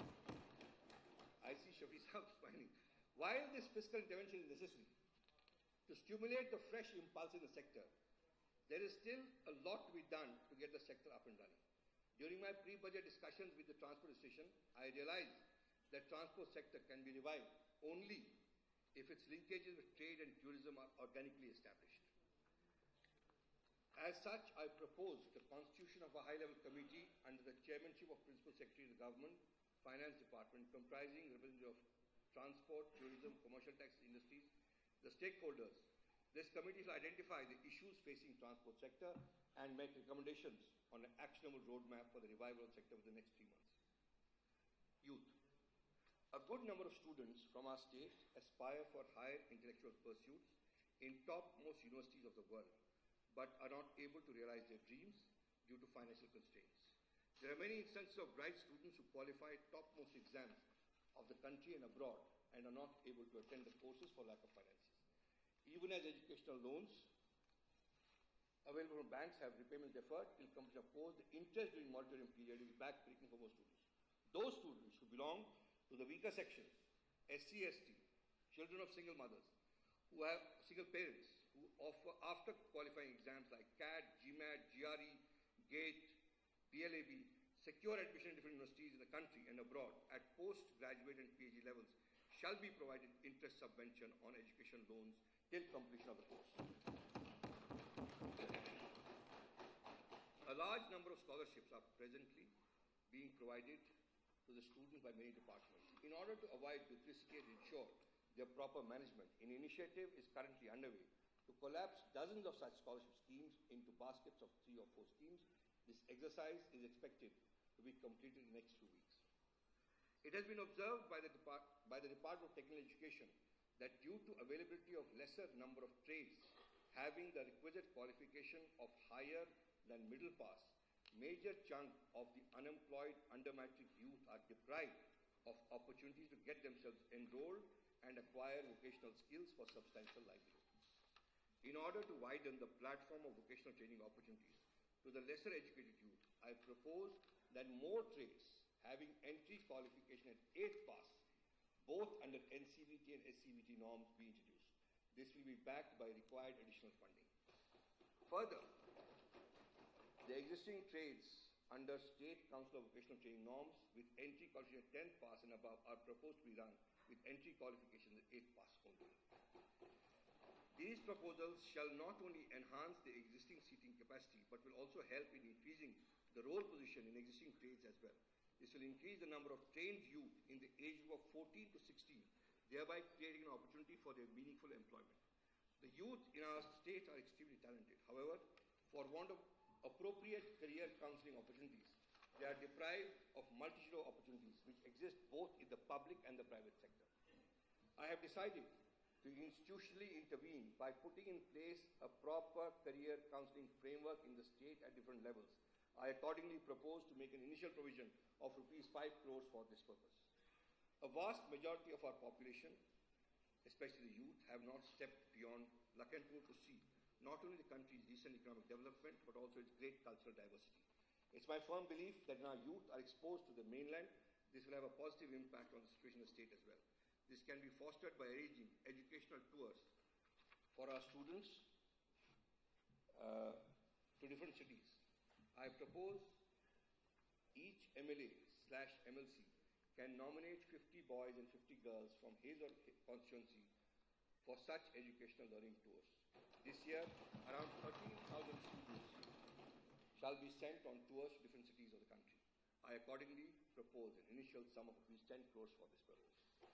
I see Shafi Sahab smiling. While this fiscal intervention is necessary to stimulate the fresh impulse in the sector, there is still a lot to be done to get the sector up and running. During my pre-budget discussions with the transport station, I realized that transport sector can be revived only if its linkages with trade and tourism are organically established. As such, I propose the constitution of a high-level committee under the chairmanship of Principal Secretary of the Government, Finance Department, comprising representatives of transport, tourism, commercial tax industries, the stakeholders. This committee will identify the issues facing transport sector and make recommendations on an actionable roadmap for the revival of the sector within the next three months. Youth. A good number of students from our state aspire for higher intellectual pursuits in topmost universities of the world, but are not able to realize their dreams due to financial constraints. There are many instances of bright students who qualify topmost exams of the country and abroad and are not able to attend the courses for lack of finances. Even as educational loans available from banks have repayment deferred till completion of course, the interest during moratorium period is back-breaking for most students. Those students who belong to the weaker sections, S C S T, children of single mothers, who have single parents, who offer after qualifying exams like C A T, GMAT, G R E, GATE, P L A B, secure admission in different universities in the country and abroad at postgraduate and PhD levels shall be provided interest subvention on education loans till completion of the course. A large number of scholarships are presently being provided to the students by many departments. In order to avoid duplicity and ensure their proper management, an initiative is currently underway to collapse dozens of such scholarship schemes into baskets of three or four schemes. This exercise is expected to be completed in the next few weeks. It has been observed by the, Depart by the Department of Technical Education that due to availability of lesser number of trades having the requisite qualification of higher than middle pass, major chunk of the unemployed under-matric youth are deprived of opportunities to get themselves enrolled and acquire vocational skills for substantial livelihood. In order to widen the platform of vocational training opportunities to the lesser educated youth, I propose that more trades having entry qualification at eighth pass, both under N C V T and S C V T norms, be introduced. This will be backed by required additional funding. Further, the existing trades under State Council of Vocational Training norms with entry qualification at tenth pass and above are proposed to be run with entry qualification at eighth pass only. These proposals shall not only enhance the existing seating capacity, but will also help in increasing the role position in existing trades as well. This will increase the number of trained youth in the age group of fourteen to sixteen, thereby creating an opportunity for their meaningful employment. The youth in our state are extremely talented. However, for want of appropriate career counseling opportunities, they are deprived of multitude of opportunities which exist both in the public and the private sector. I have decided to institutionally intervene by putting in place a proper career counseling framework in the state at different levels. I accordingly propose to make an initial provision of rupees five crores for this purpose. A vast majority of our population, especially the youth, have not stepped beyond Lakhanpur to see not only the country's recent economic development, but also its great cultural diversity. It's my firm belief that when our youth are exposed to the mainland, this will have a positive impact on the situation of the state as well. This can be fostered by arranging educational tours for our students uh, to different cities. I propose each M L A slash M L C can nominate fifty boys and fifty girls from his or her constituency for such educational learning tours. This year, around thirteen thousand students shall be sent on tours to different cities of the country. I accordingly propose an initial sum of at least ten crores for this purpose.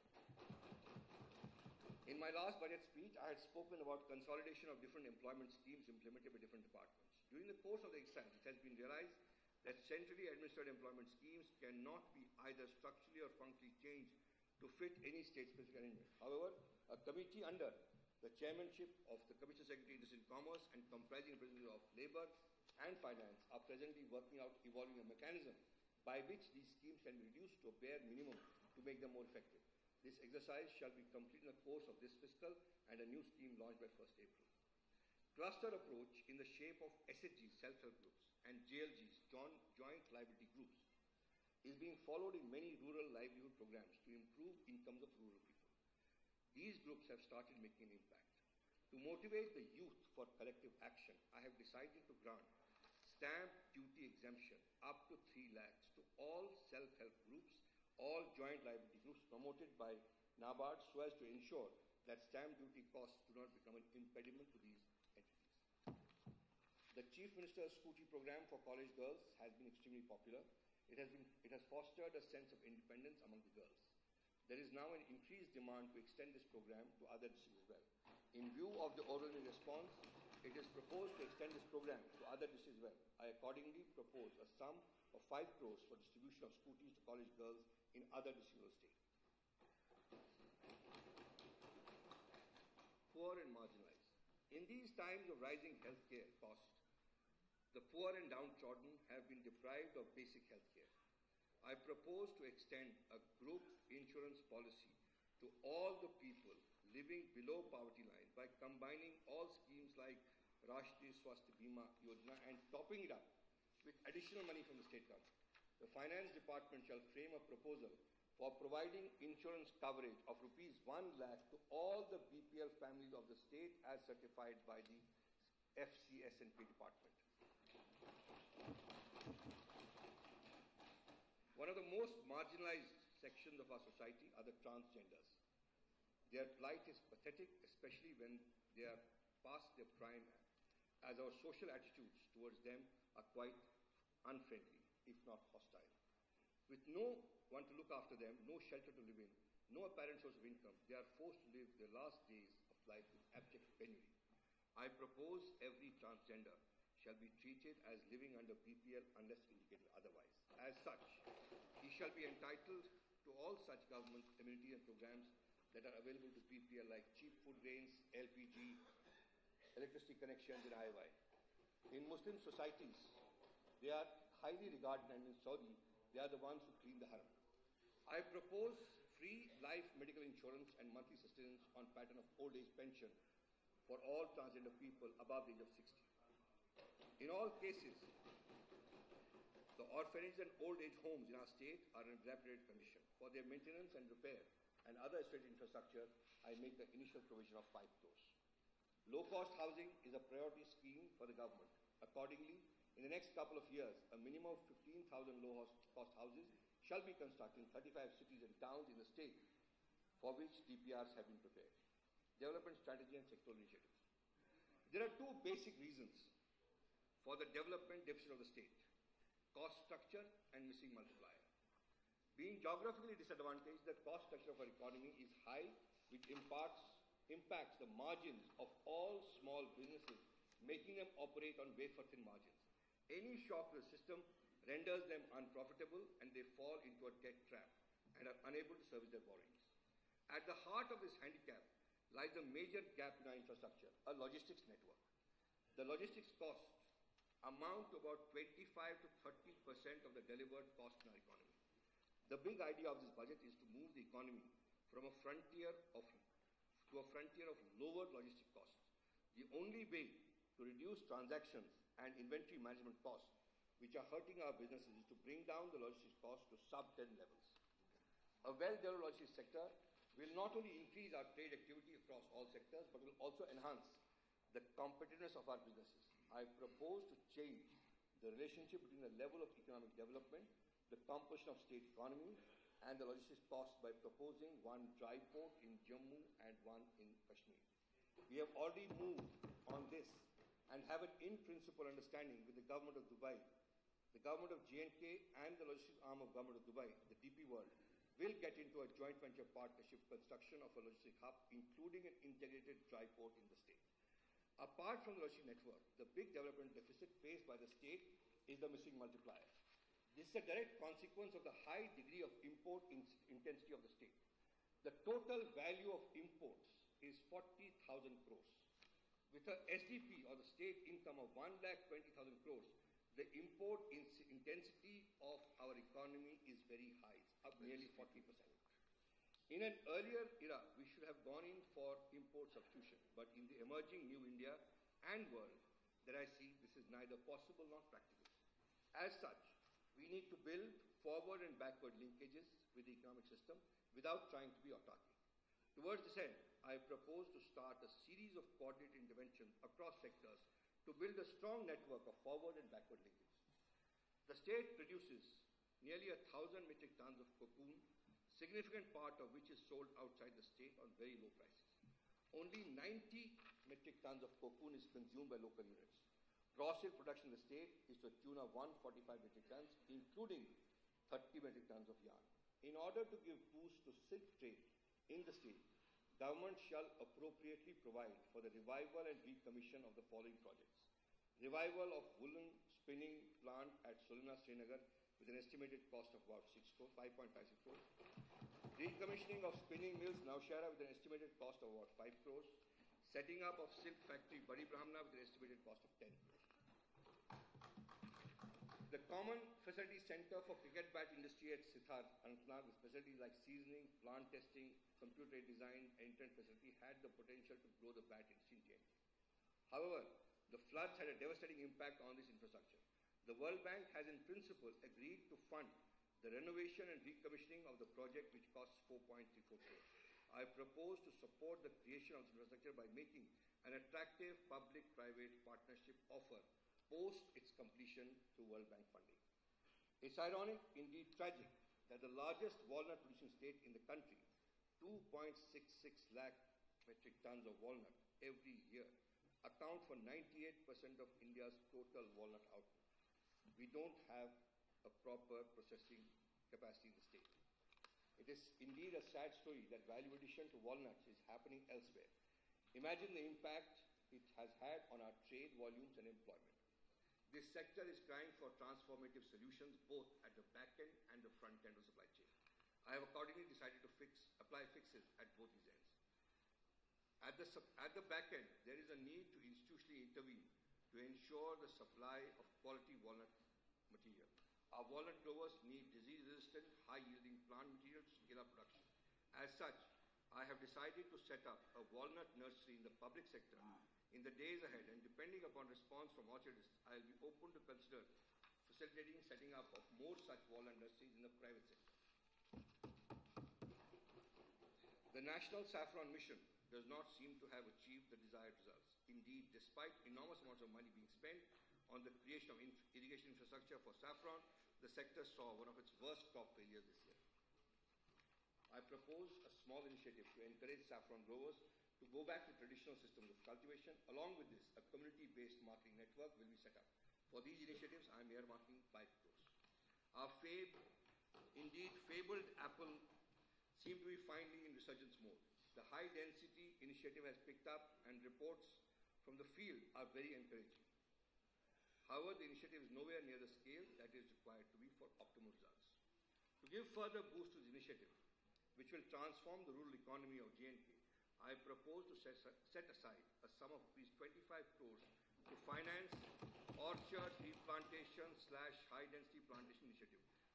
In my last budget speech, I had spoken about consolidation of different employment schemes implemented by different departments. During the course of the exercise, it has been realized that centrally administered employment schemes cannot be either structurally or functionally changed to fit any state-specific arrangement. However, a committee under the chairmanship of the Commissioner Secretary Industry and Commerce and comprising representatives of Labour and Finance are presently working out evolving a mechanism by which these schemes can be reduced to a bare minimum to make them more effective. This exercise shall be completed in the course of this fiscal and a new scheme launched by first April. Cluster approach in the shape of S H Gs, self-help groups, and J L Gs, joint liability groups, is being followed in many rural livelihood programs to improve incomes of rural people. These groups have started making an impact. To motivate the youth for collective action, I have decided to grant stamp duty exemption up to three lakhs to all self-help groups, all joint liability groups promoted by NABARD, so as to ensure that stamp duty costs do not become an impediment to these entities. The Chief Minister's Scooty program for college girls has been extremely popular. It has, been, it has fostered a sense of independence among the girls. There is now an increased demand to extend this program to other districts as well. In view of the overwhelming response, it is proposed to extend this program to other districts as well. I accordingly propose a sum of five crores for distribution of scooties to college girls in other districts of the state. Poor and marginalized. In these times of rising healthcare costs, the poor and downtrodden have been deprived of basic health care. I propose to extend a group insurance policy to all the people living below poverty line by combining all schemes like Rashtriya Swasthya Bima Yojana and topping it up with additional money from the state government. The Finance Department shall frame a proposal for providing insurance coverage of rupees one lakh to all the B P L families of the state as certified by the F C S N P Department. One of the most marginalized sections of our society are the transgenders. Their plight is pathetic, especially when they are past their prime, as our social attitudes towards them are quite unfriendly, if not hostile. With no one to look after them, no shelter to live in, no apparent source of income, they are forced to live their last days of life with abject penury. I propose every transgender shall be treated as living under B P L unless indicated otherwise. As such, he shall be entitled to all such government amenities and programs that are available to B P L like cheap food grains, L P G, electricity connections and I Y. In Muslim societies, they are highly regarded, and in Saudi, they are the ones who clean the haram. I propose free life medical insurance and monthly sustenance on pattern of old age pension for all transgender people above the age of sixty. In all cases, the orphanages and old age homes in our state are in dilapidated condition. For their maintenance and repair and other estate infrastructure, I make the initial provision of five crores. Low-cost housing is a priority scheme for the government. Accordingly, in the next couple of years, a minimum of fifteen thousand low-cost houses shall be constructed in thirty-five cities and towns in the state, for which D P Rs have been prepared. Development strategy and sectoral initiatives. There are two basic reasons for the development deficit of the state: cost structure and missing multiplier. Being geographically disadvantaged, the cost structure of our economy is high, which imparts, impacts the margins of all small businesses, making them operate on wafer-thin margins. Any shock to the system renders them unprofitable, and they fall into a debt trap and are unable to service their borrowings. At the heart of this handicap lies a major gap in our infrastructure, a logistics network. The logistics costs amount to about twenty-five to thirty percent of the delivered cost in our economy. The big idea of this budget is to move the economy from a frontier of to a frontier of lower logistic costs. The only way to reduce transactions and inventory management costs, which are hurting our businesses, is to bring down the logistics costs to sub ten levels. A well-developed logistics sector will not only increase our trade activity across all sectors, but will also enhance the competitiveness of our businesses. I propose to change the relationship between the level of economic development, the composition of state economy, and the logistics costs by proposing one dry port in Jammu and one in Kashmir. We have already moved on this and have an in-principle understanding with the government of Dubai. The government of J and K and the logistics arm of government of Dubai, the D P World, will get into a joint venture partnership construction of a logistic hub, including an integrated dry port in the state. Apart from the logistic network, the big development deficit faced by the state is the missing multiplier. This is a direct consequence of the high degree of import in intensity of the state. The total value of imports is forty thousand crores. With a S D P, or the state income, of one lakh twenty thousand crores, the import in intensity of our economy is very high, it's up nearly forty percent. In an earlier era, we should have gone in for import substitution, but in the emerging new India and world that I see, this is neither possible nor practical. As such, we need to build forward and backward linkages with the economic system without trying to be autarkic. Towards this end, I propose to start a series of coordinated interventions across sectors to build a strong network of forward and backward linkages. The state produces nearly a thousand metric tons of cocoon, significant part of which is sold outside the state on very low prices. Only ninety metric tons of cocoon is consumed by local units. Gross steel production in the state is to the tune of one hundred forty-five metric tons, including thirty metric tons of yarn. In order to give boost to silk trade in the state, government shall appropriately provide for the revival and recommission of the following projects. Revival of woolen spinning plant at Sulina, Srinagar, with an estimated cost of about six crores, five point five six crores. Recommissioning of spinning mills Naushara with an estimated cost of about five crores. Setting up of silk factory Badi Brahmana with an estimated cost of ten crores. The Common Facility Center for Cricket Bat Industry at Sithar, Anantnag, with facilities like seasoning, plant testing, computer design, and internet facility, had the potential to grow the bat industry in J and K. However, the floods had a devastating impact on this infrastructure. The World Bank has in principle agreed to fund the renovation and recommissioning of the project, which costs four point three four crores. I propose to support the creation of this infrastructure by making an attractive public-private partnership offer post its completion through World Bank funding. It's ironic, indeed tragic, that the largest walnut producing state in the country, two point six six lakh metric tons of walnut every year, account for ninety-eight percent of India's total walnut output. We don't have a proper processing capacity in the state. It is indeed a sad story that value addition to walnuts is happening elsewhere. Imagine the impact it has had on our trade volumes and employment. This sector is crying for transformative solutions both at the back end and the front end of the supply chain. I have accordingly decided to fix, apply fixes at both these ends. At the, at the back end, there is a need to institutionally intervene to ensure the supply of quality walnut material. Our walnut growers need disease-resistant, high-yielding plant material to scale up production. As such, I have decided to set up a walnut nursery in the public sector in the days ahead, and depending upon response from orchardists, I will be open to consider facilitating setting up of more such walnut nurseries in the private sector. The National Saffron Mission does not seem to have achieved the desired results. Indeed, despite enormous amounts of money being spent on the creation of irrigation infrastructure for saffron, the sector saw one of its worst crop failures this year. I propose a small initiative to encourage saffron growers to go back to traditional systems of cultivation. Along with this, a community-based marketing network will be set up. For these initiatives, I am earmarking five crores. Our fab, indeed fabled apple, seem to be finally in resurgence mode. The high-density initiative has picked up, and reports from the field are very encouraging. However, the initiative is nowhere near the scale that is required to be for optimal results. To give further boost to the initiative, which will transform the rural economy of J and K, I propose to set, set aside a sum of twenty-five crores to finance orchard replantation slash high-density plantation initiative.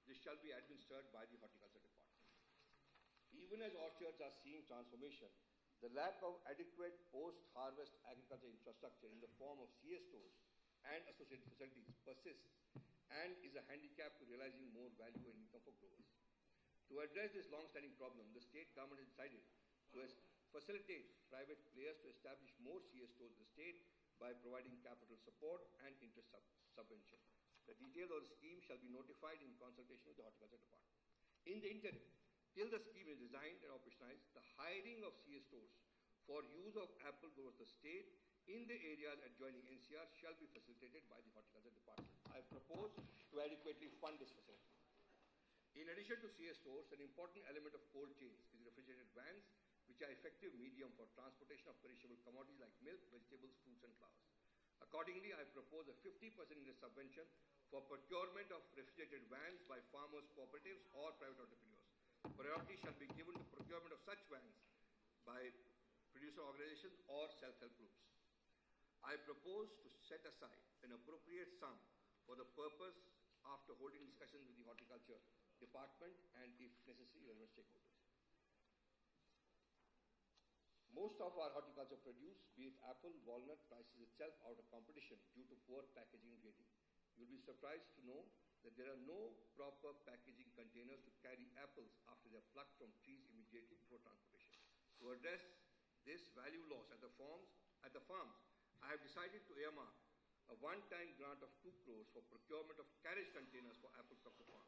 This shall be administered by the Horticulture Department. Even as orchards are seeing transformation, the lack of adequate post-harvest agriculture infrastructure in the form of C A stores and associated facilities persists and is a handicap to realizing more value and income for growers. To address this long-standing problem, the state government has decided to facilitate private players to establish more C A stores in the state by providing capital support and interest sub subvention. The details of the scheme shall be notified in consultation with the Horticulture Department. In the interim, till the scheme is designed and operationalized, the hiring of C A stores for use of apple growers in the state in the areas adjoining N C R shall be facilitated by the Horticulture Department. I propose to adequately fund this facility. In addition to C A stores, an important element of cold chains is refrigerated vans, which are effective medium for transportation of perishable commodities like milk, vegetables, fruits, and flowers. Accordingly, I propose a fifty percent interest subvention for procurement of refrigerated vans by farmers' cooperatives or private entrepreneurs. Priority shall be given to procurement of such vans by producer organizations or self-help groups. I propose to set aside an appropriate sum for the purpose after holding discussions with the Horticulture Department and, if necessary, relevant stakeholders. Most of our horticulture produce, be it apple, walnut, prices itself out of competition due to poor packaging and grading. You will be surprised to know that there are no proper packaging containers to carry apples after they are plucked from trees immediately before transportation. To address this value loss at the farms, at the farms, I have decided to earmark a one-time grant of two crores for procurement of carriage containers for apple plucked farms.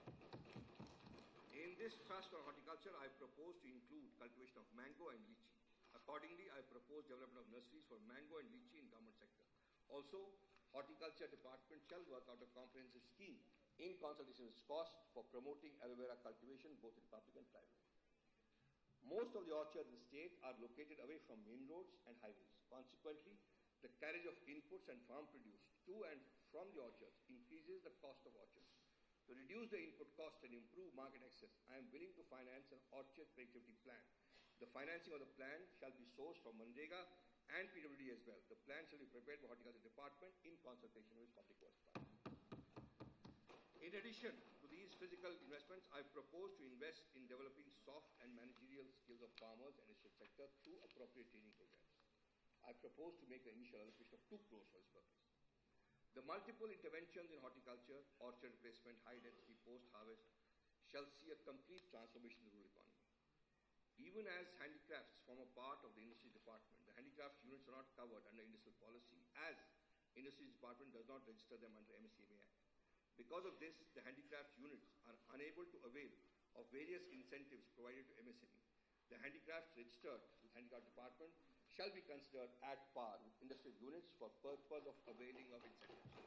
In this trust on horticulture, I propose to include cultivation of mango and lychee. Accordingly, I propose development of nurseries for mango and lychee in government sector. Also, Horticulture Department shall work out a comprehensive scheme in consultation with SCOST for promoting aloe vera cultivation both in public and private. Most of the orchards in the state are located away from main roads and highways. Consequently, the carriage of inputs and farm produce to and from the orchards increases the cost of orchards. To reduce the input cost and improve market access, I am willing to finance an orchard productivity plan. The financing of the plan shall be sourced from Manrega and P W D as well. The plan shall be prepared by Horticulture Department in consultation with Horticulture. In addition to these physical investments, I propose to invest in developing soft and managerial skills of farmers and industrial sector through appropriate training programs. I propose to make the initial allocation of two crores for this purpose. The multiple interventions in horticulture, orchard replacement, high-density post-harvest shall see a complete transformation in the rural economy. Even as handicrafts form a part of the Industries Department, the handicrafts units are not covered under industrial policy as Industries Department does not register them under M S E M E Act. Because of this, the handicrafts units are unable to avail of various incentives provided to M S M E. The handicrafts registered with Handicraft Department shall be considered at par with industrial units for purpose of availing of incentives.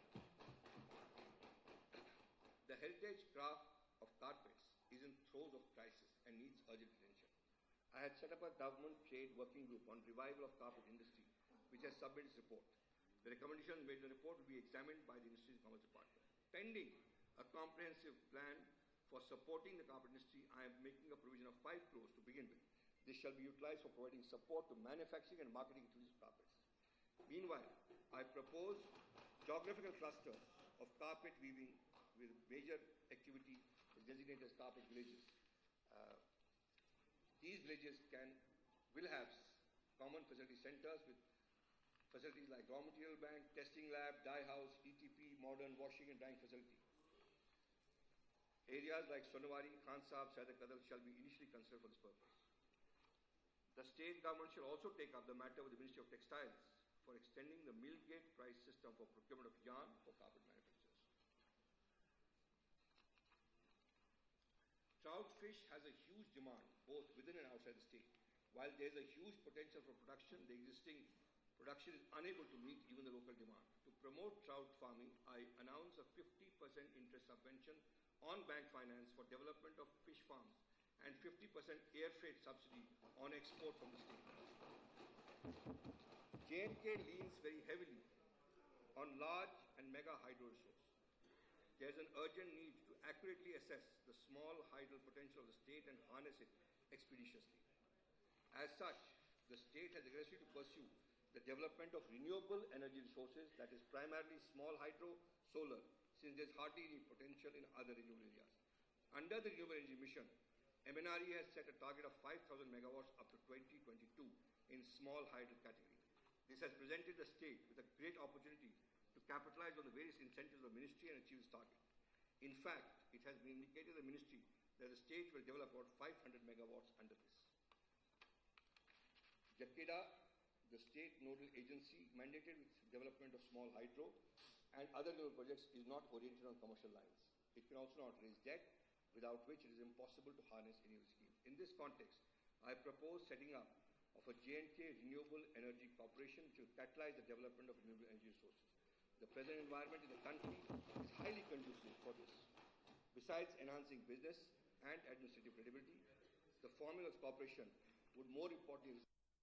The heritage craft of carpets is in throes of crisis and needs urgent attention. I had set up a government trade working group on revival of carpet industry, which has submitted its report. The recommendations made in the report will be examined by the Industries and Commerce Department. Pending a comprehensive plan for supporting the carpet industry, I am making a provision of five crores to begin with. This shall be utilized for providing support to manufacturing and marketing activities of carpets. Meanwhile, I propose geographical clusters of carpet weaving with major activity designated as carpet villages. Uh, these villages can will have common facility centers with facilities like raw material bank, testing lab, dye house, E T P, modern washing and dyeing facility. Areas like Sonawari, Khan Sahab, Saidakadal shall be initially considered for this purpose. The state government shall also take up the matter with the Ministry of Textiles for extending the mill gate price system for procurement of yarn for carpet manufacturers. Trout fish has a huge demand both within and outside the state. While there is a huge potential for production, the existing production is unable to meet even the local demand. To promote trout farming, I announce a fifty percent interest subvention on bank finance for development of fish farms and fifty percent air freight subsidy on export from the state. J and K leans very heavily on large and mega hydro resources. There is an urgent need to accurately assess the small hydro potential of the state and harness it expeditiously. As such, the state has aggressively to pursue the development of renewable energy resources, that is primarily small hydro, solar, since there is hardly any potential in other renewable areas. Under the Renewable Energy Mission, M N R E has set a target of five thousand megawatts up to twenty twenty-two in small hydro category. This has presented the state with a great opportunity to capitalize on the various incentives of the ministry and achieve this target. In fact, it has been indicated to the ministry that the state will develop about five hundred megawatts under this. JAKEDA, the state nodal agency mandated with development of small hydro and other renewable projects, is not oriented on commercial lines. It can also not raise debt, without which it is impossible to harness any of the schemes. In this context, I propose setting up of a J and K Renewable Energy Corporation which will catalyze the development of renewable energy resources. The present environment in the country is highly conducive for this. Besides enhancing business and administrative credibility, the forming of this corporation would more importantly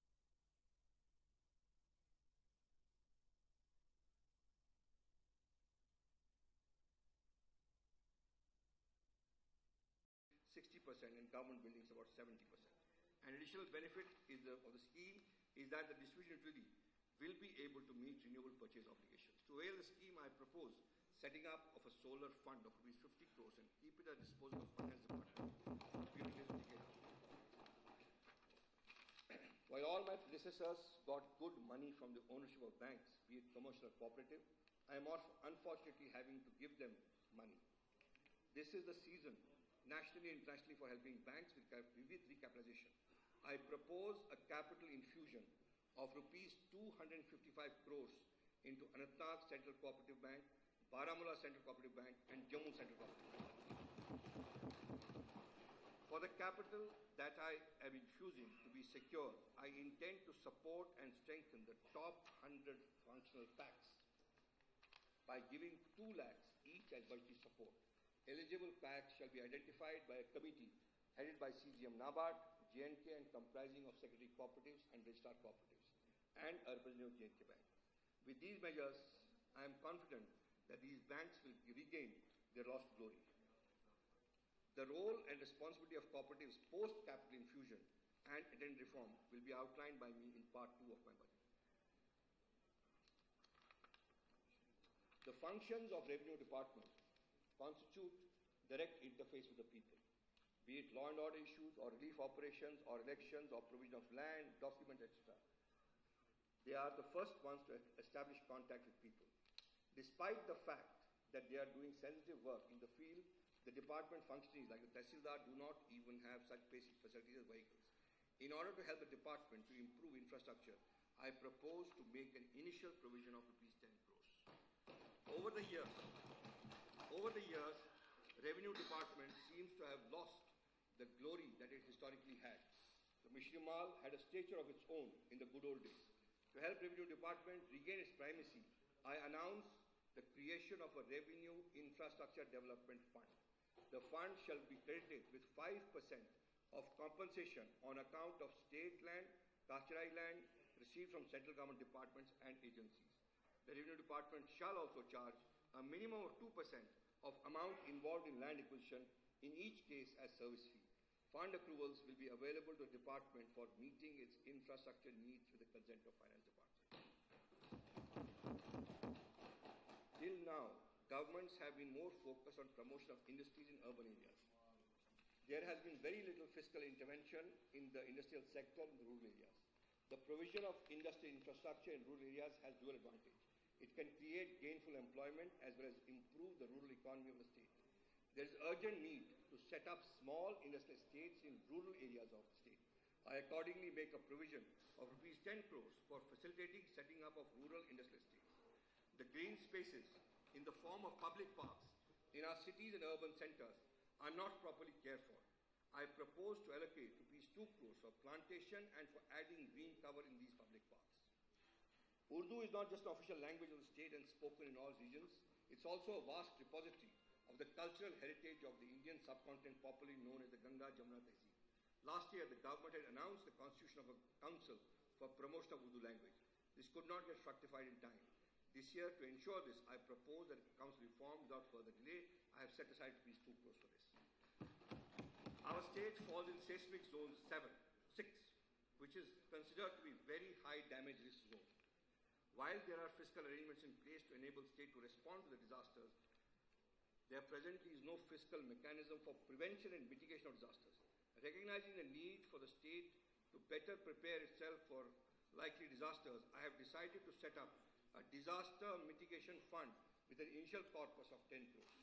sixty percent and government buildings about seventy percent. An additional benefit is the, of the scheme is that the distribution utility will be able to meet renewable purchase obligations. To avail the scheme, I propose setting up of a solar fund of rupees fifty crores and keep it at the disposal of finance department. While all my predecessors got good money from the ownership of banks, be it commercial or cooperative, I am unfortunately having to give them money. This is the season nationally and internationally for helping banks with recapitalization. I propose a capital infusion of rupees two hundred fifty-five crores into Anantnag Central Cooperative Bank, Baramulla Central Cooperative Bank, and Jammu Central Cooperative Bank. For the capital that I am infusing to be secure, I intend to support and strengthen the top one hundred functional packs by giving two lakhs each as budgetary support. Eligible packs shall be identified by a committee headed by C G M NABARD, J and K, and comprising of secretary cooperatives and registrar cooperatives, and a representative of J and K Bank. With these measures, I am confident that these banks will regain their lost glory. The role and responsibility of cooperatives post-capital infusion and attendant reform will be outlined by me in part two of my budget. The functions of Revenue Department constitute direct interface with the people, be it law and order issues or relief operations or elections or provision of land, documents, et cetera. They are the first ones to establish contact with people. Despite the fact that they are doing sensitive work in the field, the department functionaries like the Tehsildar do not even have such basic facilities as vehicles. In order to help the department to improve infrastructure, I propose to make an initial provision of rupees ten crores. Over the years, over the years, Revenue Department seems to have lost the glory that it historically had. The Mishri Mal had a stature of its own in the good old days. To help Revenue Department regain its primacy, I announce the creation of a Revenue Infrastructure Development Fund. The fund shall be credited with five percent of compensation on account of state land, Kacharai land received from central government departments and agencies. The Revenue Department shall also charge a minimum of two percent of amount involved in land acquisition, in each case as service fee. Fund accruals will be available to the department for meeting its infrastructure needs with the consent of Finance Department. Till now, governments have been more focused on promotion of industries in urban areas. There has been very little fiscal intervention in the industrial sector in the rural areas. The provision of industrial infrastructure in rural areas has dual advantage. It can create gainful employment as well as improve the rural economy of the state. There is urgent need to set up small industrial estates in rural areas of the state. I accordingly make a provision of rupees ten crores for facilitating setting up of rural industrial estates. The green spaces in the form of public parks in our cities and urban centers are not properly cared for. I propose to allocate rupees two crores for plantation and for adding green cover in these public parks. Urdu is not just an official language of the state and spoken in all regions. It's also a vast repository of the cultural heritage of the Indian subcontinent, popularly known as the Ganga Jamuna Tehzeeb. Last year, the government had announced the constitution of a council for promotion of Urdu language. This could not get fructified in time. This year, to ensure this, I propose that the council reform without further delay. I have set aside rupees two crores for this. Our state falls in seismic zone seven, six, which is considered to be very high damage risk zone. While there are fiscal arrangements in place to enable state to respond to the disasters, there presently is no fiscal mechanism for prevention and mitigation of disasters. Recognizing the need for the state to better prepare itself for likely disasters, I have decided to set up a disaster mitigation fund with an initial corpus of ten crores.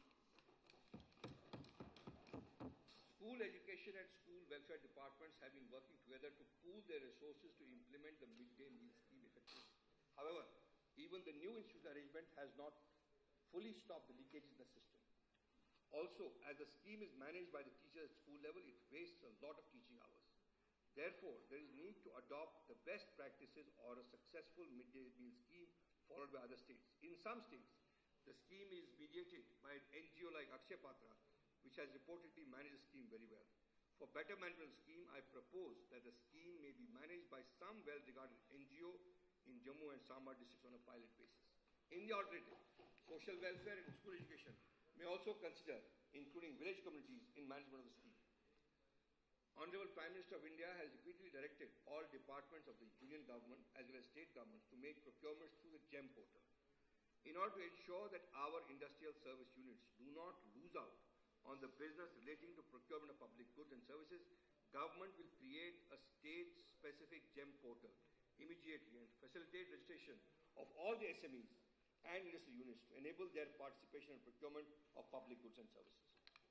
School education and school welfare departments have been working together to pool their resources to implement the midday meal scheme effectively. However, even the new institutional arrangement has not fully stopped the leakages in the system. Also, as the scheme is managed by the teachers at school level, it wastes a lot of teaching hours. Therefore, there is need to adopt the best practices or a successful midday meal scheme followed by other states. In some states, the scheme is mediated by an N G O like Akshay Patra, which has reportedly managed the scheme very well. For better management of the scheme, I propose that the scheme may be managed by some well-regarded N G O in Jammu and Sambha districts on a pilot basis. In the alternative, social welfare and school education may also consider including village communities in management of the scheme. Honorable Prime Minister of India has repeatedly directed all departments of the Union government as well as state governments to make procurements through the GEM portal. In order to ensure that our industrial service units do not lose out on the business relating to procurement of public goods and services, government will create a state-specific GEM portal immediately and facilitate registration of all the S M Es and industry units to enable their participation in procurement of public goods and services.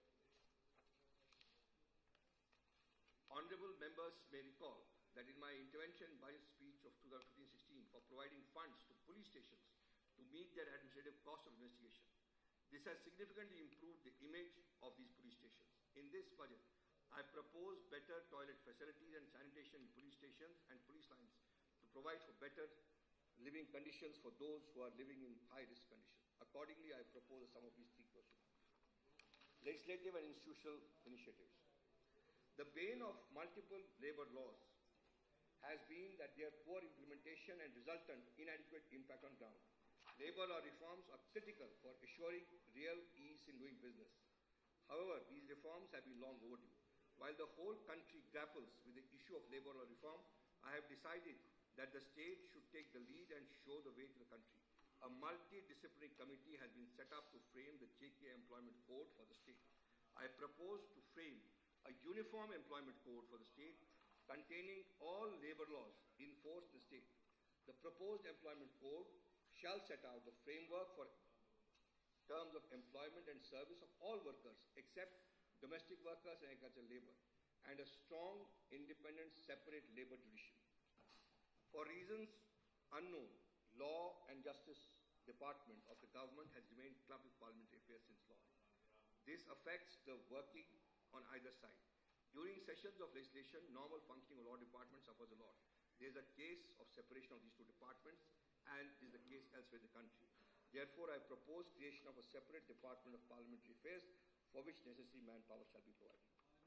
Honorable members may recall that in my intervention budget speech of two thousand fifteen sixteen for providing funds to police stations to meet their administrative cost of investigation, this has significantly improved the image of these police stations. In this budget, I propose better toilet facilities and sanitation in police stations and police lines to provide for better living conditions for those who are living in high-risk conditions. Accordingly, I propose a sum of these three crores. Legislative and institutional initiatives. The bane of multiple labor laws has been that their poor implementation and resultant inadequate impact on ground. Labor law reforms are critical for assuring real ease in doing business. However, these reforms have been long overdue. While the whole country grapples with the issue of labor law reform, I have decided that the state should take the lead and show the way to the country. A multidisciplinary committee has been set up to frame the J K Employment Code for the state. I propose to frame a uniform employment code for the state containing all labor laws in force in the state. The proposed employment code shall set out the framework for terms of employment and service of all workers except domestic workers and agricultural labor, and a strong, independent, separate labor judiciary. For reasons unknown, Law and Justice Department of the government has remained clubbed with parliamentary affairs since law. This affects the working on either side. During sessions of legislation, normal functioning of law department suffers a lot. There is a case of separation of these two departments, and is the case elsewhere in the country. Therefore, I propose creation of a separate Department of Parliamentary Affairs for which necessary manpower shall be provided.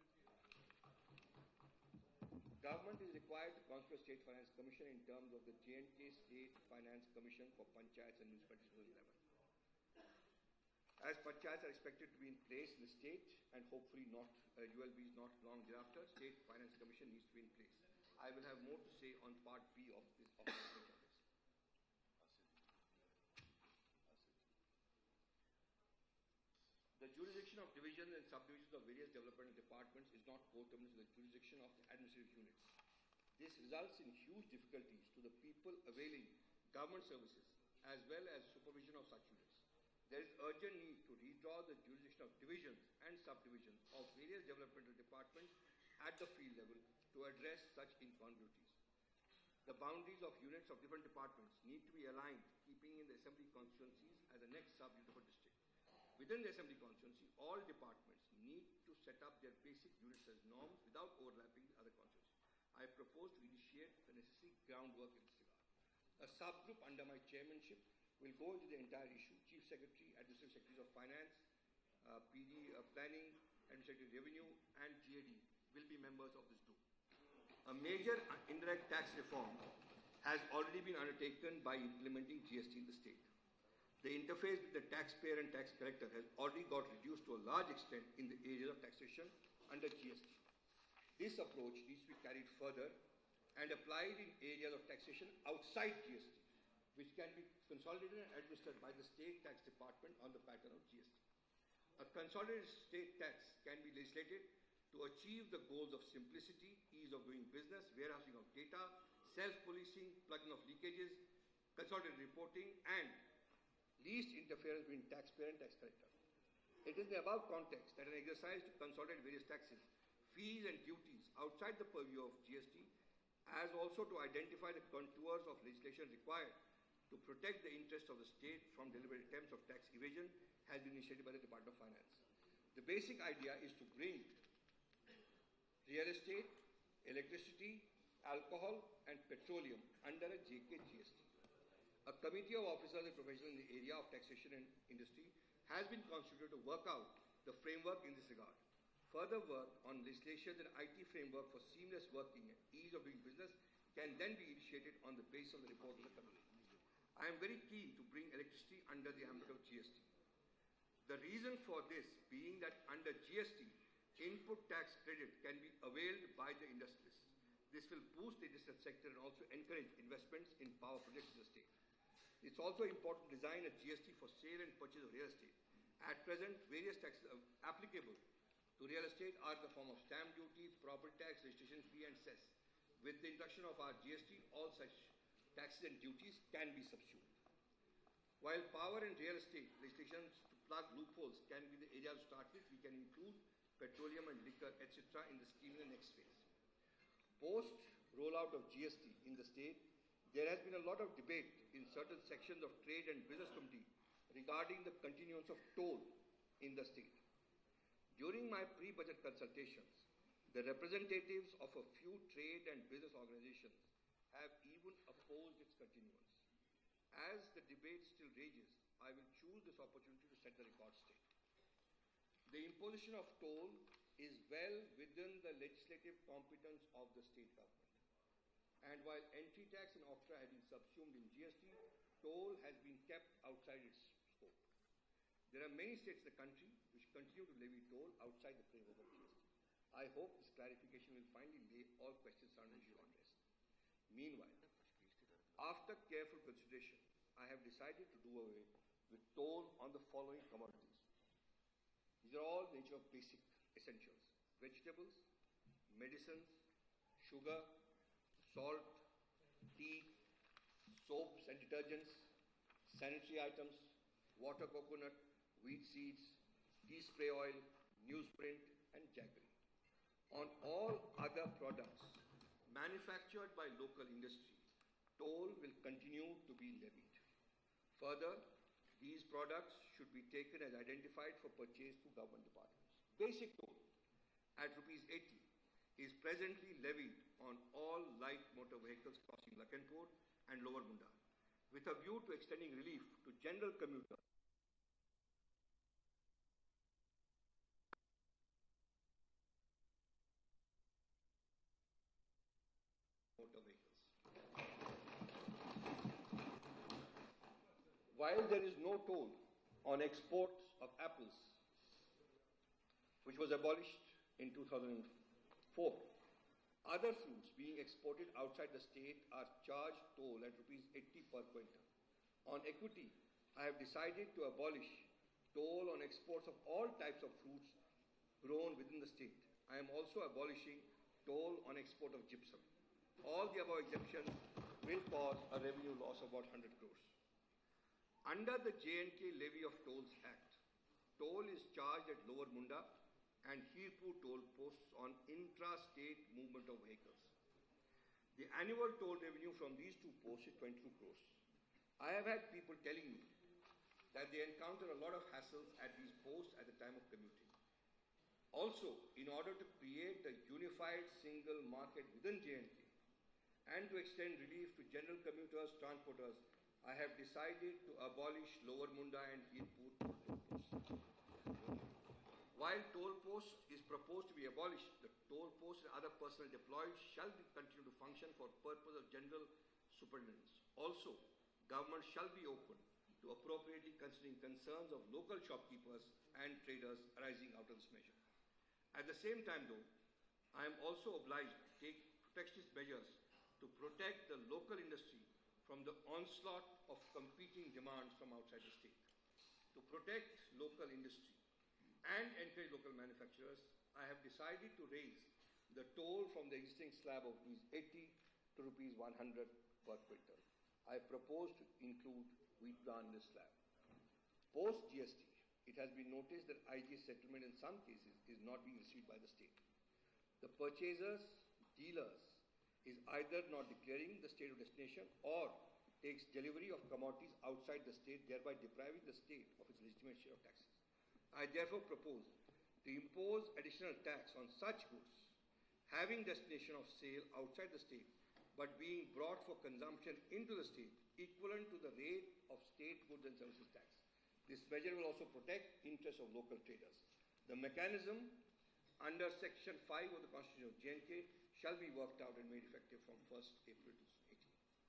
Government is required to constitute a State Finance Commission in terms of the J and K State Finance Commission for Panchayats and Municipalities two thousand eleven. As Panchayats are expected to be in place in the state and hopefully not, uh, U L Bs not long thereafter, State Finance Commission needs to be in place. I will have more to say on part B of this of this. The jurisdiction of divisions and subdivisions of various developmental departments is not coterminous with the jurisdiction of the administrative units. This results in huge difficulties to the people availing government services as well as supervision of such units. There is urgent need to redraw the jurisdiction of divisions and subdivisions of various developmental departments at the field level to address such incongruities. The boundaries of units of different departments need to be aligned, keeping in the assembly constituencies as the next sub-unit of a district. Within the assembly constituency, all departments need to set up their basic units as norms without overlapping with other constituencies. I propose to initiate the necessary groundwork in this regard. A subgroup under my chairmanship will go into the entire issue. Chief Secretary, Administrative Secretaries of Finance, uh, P D, uh, Planning, Administrative Revenue, and G A D will be members of this group. A major indirect tax reform has already been undertaken by implementing G S T in the state. The interface with the taxpayer and tax collector has already got reduced to a large extent in the area of taxation under G S T. This approach needs to be carried further and applied in areas of taxation outside G S T, which can be consolidated and administered by the state tax department on the pattern of G S T. A consolidated state tax can be legislated to achieve the goals of simplicity, ease of doing business, warehousing of data, self-policing, plugging of leakages, consolidated reporting, and least interference between taxpayer and tax collector. It is in the above context that an exercise to consolidate various taxes, fees and duties outside the purview of G S T, as also to identify the contours of legislation required to protect the interests of the state from deliberate attempts of tax evasion, has been initiated by the Department of Finance. The basic idea is to bring real estate, electricity, alcohol, and petroleum under a J K G S T. A committee of officers and professionals in the area of taxation and industry has been constituted to work out the framework in this regard. Further work on legislation and I T framework for seamless working and ease of doing business can then be initiated on the basis of the report of the committee. I am very keen to bring electricity under the ambit of G S T. The reason for this being that under G S T, input tax credit can be availed by the industrialists. This will boost the industrial sector and also encourage investments in power projects in the state. It's also important to design a G S T for sale and purchase of real estate. At present, various taxes applicable to real estate are in the form of stamp duty, property tax, registration fee, and cess. With the introduction of our G S T, all such taxes and duties can be subsumed. While power and real estate legislation to plug loopholes can be the area to start with, we can include petroleum and liquor, et cetera in the scheme in the next phase. Post rollout of G S T in the state, there has been a lot of debate in certain sections of Trade and Business Committee regarding the continuance of toll in the state. During my pre-budget consultations, the representatives of a few trade and business organizations have even opposed its continuance. As the debate still rages, I will choose this opportunity to set the record straight. The imposition of toll is well within the legislative competence of the state government. And while entry tax and OCTRA have been subsumed in G S T, toll has been kept outside its scope. There are many states in the country which continue to levy toll outside the framework of G S T. I hope this clarification will finally lay all questions surrounding issue on rest. Meanwhile, after careful consideration, I have decided to do away with toll on the following commodities. These are all nature of basic essentials: vegetables, medicines, sugar, salt, tea, soaps and detergents, sanitary items, water coconut, wheat seeds, tea spray oil, newsprint, and jaggery. On all other products manufactured by local industry, toll will continue to be levied. Further, these products should be taken as identified for purchase to government departments. Basic toll at rupees eighty is presently levied on all light motor vehicles crossing Lakhanpur and Lower Munda, with a view to extending relief to general commuters. Motor vehicles. While there is no toll on exports of apples, which was abolished in two thousand four, other fruits being exported outside the state are charged toll at rupees eighty per quintal. On equity, I have decided to abolish toll on exports of all types of fruits grown within the state. I am also abolishing toll on export of gypsum. All the above exemptions will cause a revenue loss of about one hundred crores. Under the J and K Levy of Tolls Act, toll is charged at Lower Munda and Hirpur toll posts on intra-state movement of vehicles. The annual toll revenue from these two posts is twenty-two crores. I have had people telling me that they encounter a lot of hassles at these posts at the time of commuting. Also, in order to create a unified single market within J and K and to extend relief to general commuters, transporters, I have decided to abolish Lower Munda and Hirpur toll posts. While toll post is proposed to be abolished, the toll posts and other personnel deployed shall be continue to function for purpose of general superintendence. Also, government shall be open to appropriately considering concerns of local shopkeepers and traders arising out of this measure. At the same time, though, I am also obliged to take protectionist measures to protect the local industry from the onslaught of competing demands from outside the state. To protect local industry, and encourage local manufacturers, I have decided to raise the toll from the existing slab of rupees eighty to rupees one hundred per quintal. I propose to include wheat bran in this slab. Post G S T, it has been noticed that I G S settlement in some cases is not being received by the state. The purchasers, dealers, is either not declaring the state of destination or takes delivery of commodities outside the state, thereby depriving the state of its legitimate share of taxes. I therefore propose to impose additional tax on such goods having destination of sale outside the state but being brought for consumption into the state equivalent to the rate of state goods and services tax. This measure will also protect interests of local traders. The mechanism under Section five of the Constitution of J and K shall be worked out and made effective from first April twenty eighteen.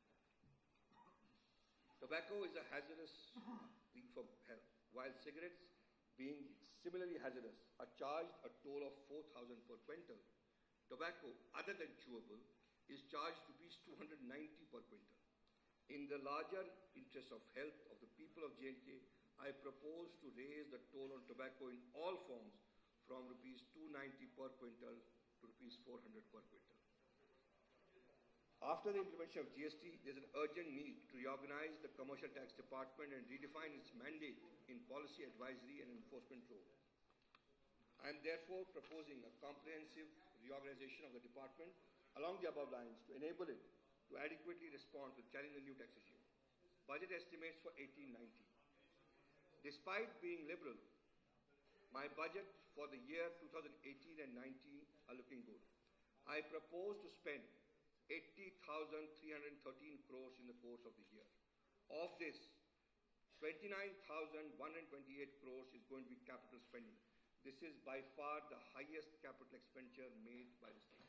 Tobacco is a hazardous thing for health, while cigarettes, being similarly hazardous, are charged a toll of four thousand per quintal. Tobacco, other than chewable, is charged rupees two hundred ninety per quintal. In the larger interest of health of the people of J and K, I propose to raise the toll on tobacco in all forms from rupees two hundred ninety per quintal to rupees four hundred per quintal. After the implementation of G S T, there is an urgent need to reorganize the Commercial Tax Department and redefine its mandate in policy advisory and enforcement role. I am therefore proposing a comprehensive reorganization of the department along the above lines to enable it to adequately respond to the challenge of the new tax regime. Budget estimates for eighteen nineteen. Despite being liberal, my budget for the year two thousand eighteen and nineteen are looking good. I propose to spend eighty thousand three hundred thirteen crores in the course of the year. Of this, twenty-nine thousand one hundred twenty-eight crores is going to be capital spending. This is by far the highest capital expenditure made by the state.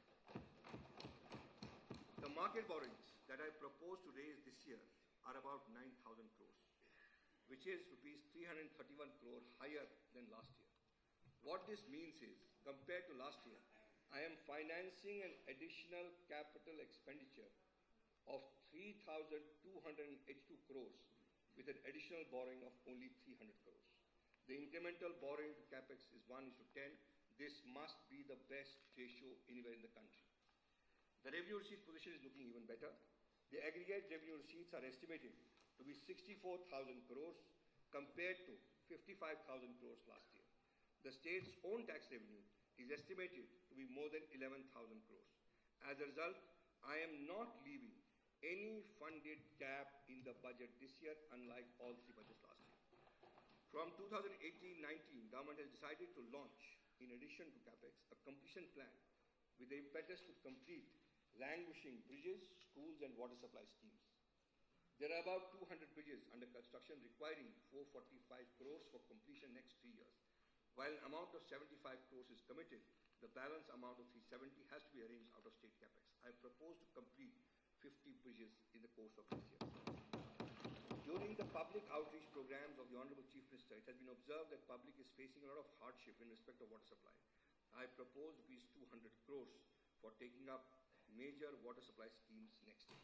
The market borrowings that I propose to raise this year are about nine thousand crores, which is rupees three hundred thirty-one crore higher than last year. What this means is, compared to last year, I am financing an additional capital expenditure of three thousand two hundred eighty-two crores with an additional borrowing of only three hundred crores. The incremental borrowing to capex is one is to ten. This must be the best ratio anywhere in the country. The revenue receipts position is looking even better. The aggregate revenue receipts are estimated to be sixty-four thousand crores compared to fifty-five thousand crores last year. The state's own tax revenue is estimated to be more than eleven thousand crores. As a result, I am not leaving any funded gap in the budget this year, unlike all three budgets last year. From two thousand eighteen nineteen, government has decided to launch, in addition to capex, a completion plan with the impetus to complete languishing bridges, schools, and water supply schemes. There are about two hundred bridges under construction requiring four hundred forty-five crores for completion next three years. While an amount of seventy-five crores is committed, the balance amount of three hundred seventy has to be arranged out of state capex. I propose to complete fifty bridges in the course of this year. During the public outreach programs of the Honorable Chief Minister, it has been observed that public is facing a lot of hardship in respect of water supply. I propose rupees two hundred crores for taking up major water supply schemes next year.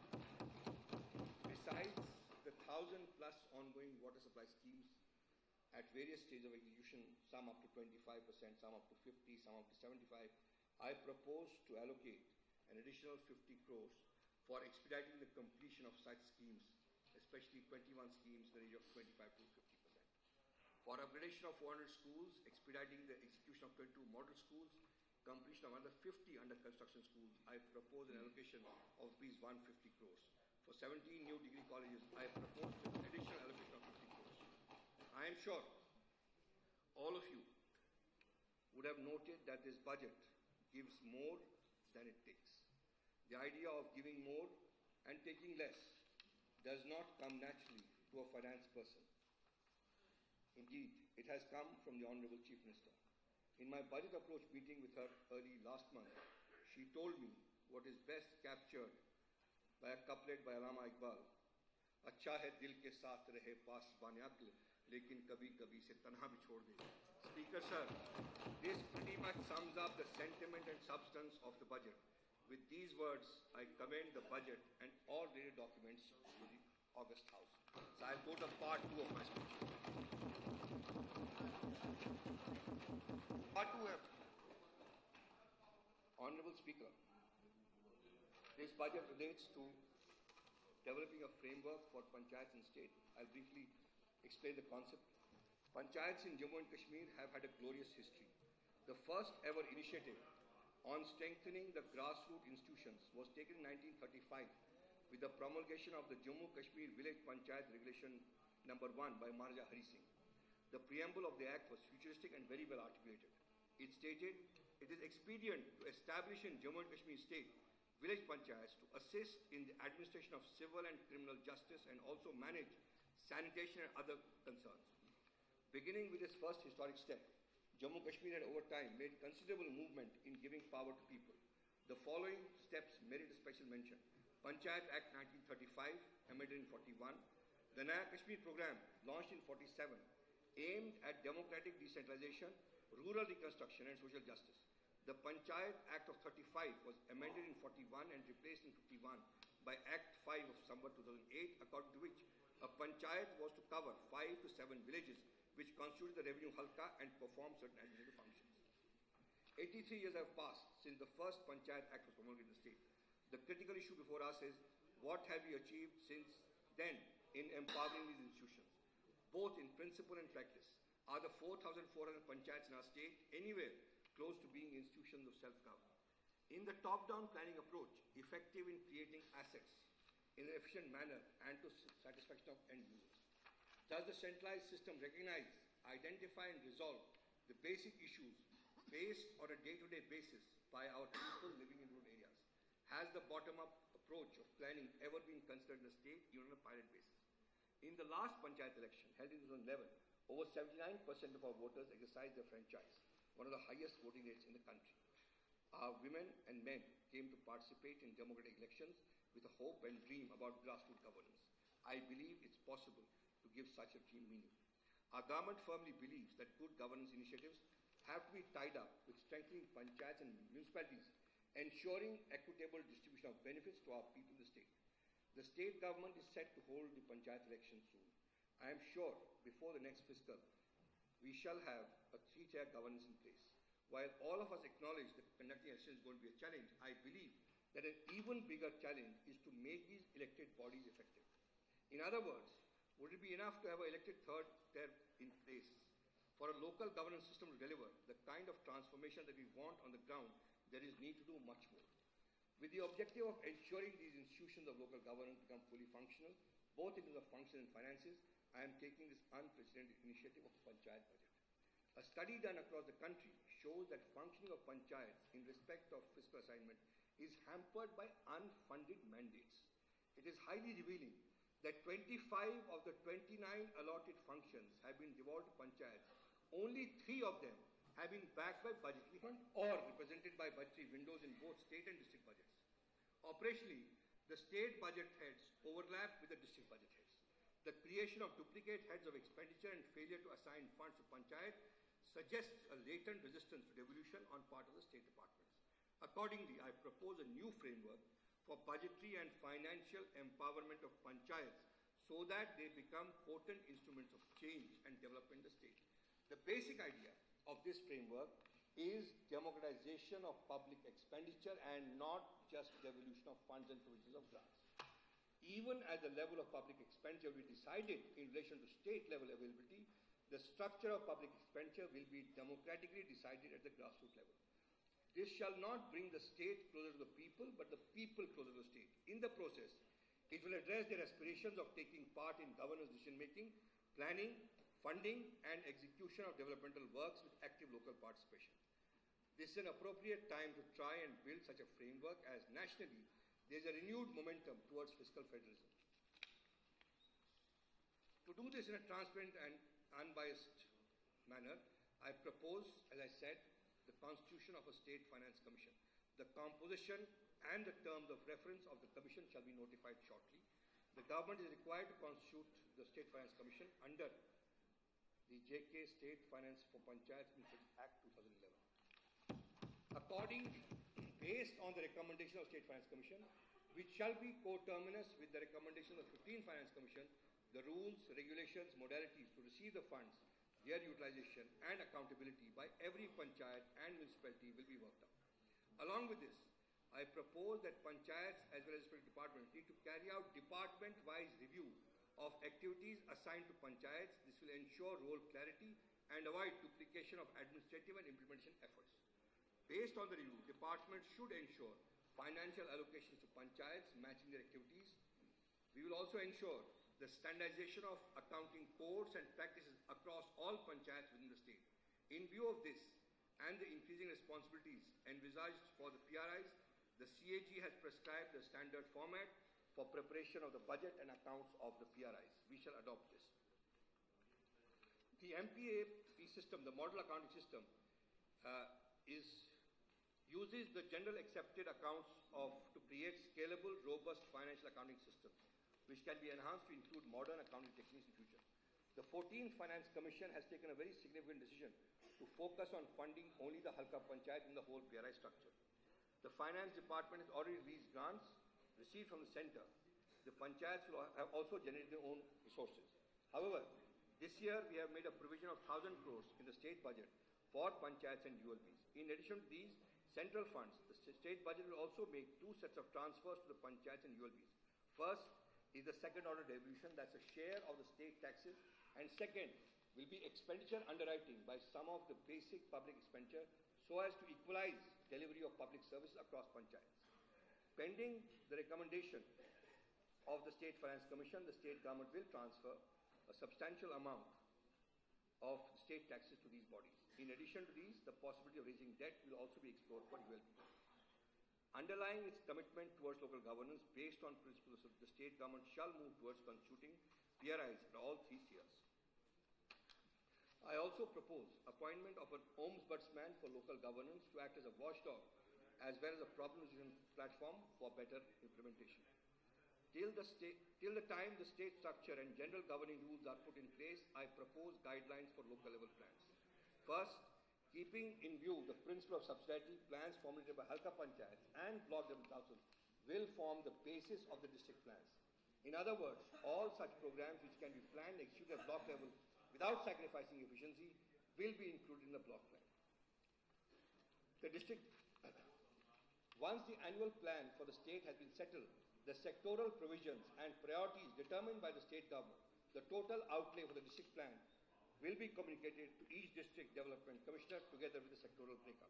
Besides the thousand plus ongoing water supply schemes at various stages of execution, some up to twenty-five percent, some up to fifty, some up to seventy-five, I propose to allocate an additional fifty crores for expediting the completion of such schemes, especially twenty-one schemes in the range of twenty-five to fifty percent. For upgradation of four hundred schools, expediting the execution of twenty-two model schools, completion of another fifty under construction schools, I propose an allocation of rupees one hundred fifty crores. For seventeen new degree colleges, I propose an additional allocation of fifty crores. I am sure all of you would have noted that this budget gives more than it takes. The idea of giving more and taking less does not come naturally to a finance person. Indeed, it has come from the Honorable Chief Minister. In my budget approach meeting with her early last month, she told me what is best captured by a couplet by Allama Iqbal. Achha hai dil ke saath rahe paas bane aql, lekin kabhi kabhi se tanha bhi chhod de. Speaker sir, this pretty much sums up the sentiment and substance of the budget. With these words, I commend the budget and all related documents to the August House. So I go to the part two of my speech. Part two. Honorable Speaker, this budget relates to developing a framework for panchayats in state. I'll briefly explain the concept. Panchayats in Jammu and Kashmir have had a glorious history. The first ever initiative on strengthening the grassroots institutions was taken in nineteen thirty-five with the promulgation of the Jammu Kashmir Village Panchayat Regulation number one by Maharaja Hari Singh. The preamble of the act was futuristic and very well articulated. It stated, it is expedient to establish in Jammu and Kashmir state village panchayats to assist in the administration of civil and criminal justice and also manage sanitation and other concerns. Beginning with its first historic step, Jammu Kashmir had over time made considerable movement in giving power to people. The following steps merit a special mention. Panchayat Act nineteen thirty-five, amended in forty-one. The Naya Kashmir program, launched in forty-seven, aimed at democratic decentralization, rural reconstruction and social justice. The Panchayat Act of thirty-five was amended in forty-one and replaced in fifty-one by Act five of December two thousand eight, according to which a panchayat was to cover five to seven villages which constituted the revenue halka and perform certain administrative functions. eighty-three years have passed since the first Panchayat Act was promulgated in the state. The critical issue before us is what have we achieved since then in empowering these institutions, both in principle and practice. Are the four thousand four hundred panchayats in our state anywhere close to being institutions of self-government? In the top-down planning approach, effective in creating assets in an efficient manner and to satisfaction of end users. Does the centralized system recognize, identify and resolve the basic issues faced on a day-to-day basis by our people living in rural areas? Has the bottom-up approach of planning ever been considered in the state, even on a pilot basis? In the last panchayat election, held in two thousand eleven, over seventy-nine percent of our voters exercised their franchise, one of the highest voting rates in the country. Our women and men came to participate in democratic elections with a hope and dream about grassroots governance. I believe it's possible to give such a dream meaning. Our government firmly believes that good governance initiatives have to be tied up with strengthening panchayats and municipalities, ensuring equitable distribution of benefits to our people in the state. The state government is set to hold the panchayat election soon. I am sure before the next fiscal, we shall have a three-tier governance in place. While all of us acknowledge that conducting elections is going to be a challenge, I believe that an even bigger challenge is to make these elected bodies effective. In other words, would it be enough to have an elected third tier in place? For a local governance system to deliver the kind of transformation that we want on the ground, there is need to do much more. With the objective of ensuring these institutions of local governance become fully functional, both in terms of function and finances, I am taking this unprecedented initiative of the Panchayat budget. A study done across the country shows that functioning of panchayats in respect of fiscal assignment is hampered by unfunded mandates. It is highly revealing that twenty-five of the twenty-nine allotted functions have been devolved to panchayats. Only three of them have been backed by budgetary fund or represented by budgetary windows in both state and district budgets. Operationally, the state budget heads overlap with the district budget heads. The creation of duplicate heads of expenditure and failure to assign funds to panchayat suggests a latent resistance to devolution on part of the state departments. Accordingly, I propose a new framework for budgetary and financial empowerment of panchayats so that they become potent instruments of change and development in the state. The basic idea of this framework is democratization of public expenditure and not just devolution of funds and provisions of grants. Even as the level of public expenditure will be decided in relation to state level availability, the structure of public expenditure will be democratically decided at the grassroots level. This shall not bring the state closer to the people, but the people closer to the state. In the process, it will address their aspirations of taking part in governance decision-making, planning, funding, and execution of developmental works with active local participation. This is an appropriate time to try and build such a framework as nationally there is a renewed momentum towards fiscal federalism. To do this in a transparent and unbiased manner, I propose, as I said, the constitution of a State Finance Commission. The composition and the terms of reference of the commission shall be notified shortly. The government is required to constitute the State Finance Commission under the J K State Finance for Panchayats Act two thousand eleven. Accordingly, based on the recommendation of State Finance Commission, which shall be coterminous with the recommendation of the fifteenth Finance Commission, the rules, regulations, modalities to receive the funds, their utilization and accountability by every panchayat and municipality will be worked out. Along with this, I propose that panchayats as well as respective departments need to carry out department-wise review of activities assigned to panchayats. This will ensure role clarity and avoid duplication of administrative and implementation efforts. Based on the review, departments should ensure financial allocations to panchayats matching their activities. We will also ensure the standardization of accounting codes and practices across all panchayats within the state. In view of this and the increasing responsibilities envisaged for the P R Is, the C A G has prescribed the standard format for preparation of the budget and accounts of the P R Is. We shall adopt this. The M P A P system, the model accounting system, uh, is uses the general accepted accounts of to create scalable, robust financial accounting systems, which can be enhanced to include modern accounting techniques in future. The fourteenth Finance Commission has taken a very significant decision to focus on funding only the Halka Panchayat in the whole P R I structure. The Finance Department has already released grants received from the centre. The panchayats will have also generated their own resources. However, this year we have made a provision of one thousand crores in the state budget for panchayats and U L Bs. In addition to these central funds, the state budget will also make two sets of transfers to the panchayats and U L Bs. First is the second order devolution, that's a share of the state taxes, and second will be expenditure underwriting by some of the basic public expenditure so as to equalize delivery of public services across panchayats. Pending the recommendation of the State Finance Commission, the state government will transfer a substantial amount of state taxes to these bodies. In addition to these, the possibility of raising debt will also be explored for U L B. Underlying its commitment towards local governance based on principles of the state government shall move towards constituting P R Is at all three tiers. I also propose appointment of an ombudsman for local governance to act as a watchdog as well as a problem resolution platform for better implementation. Till the, state, till the time the state structure and general governing rules are put in place, I propose guidelines for local level plans. First, keeping in view the principle of subsidiarity, plans formulated by Halka Panchayats and block level councils will form the basis of the district plans. In other words, all such programs which can be planned and executed at block level without sacrificing efficiency will be included in the block plan. The district, once the annual plan for the state has been settled, the sectoral provisions and priorities determined by the state government, the total outlay for the district plan will be communicated to each district development commissioner together with the sectoral breakup.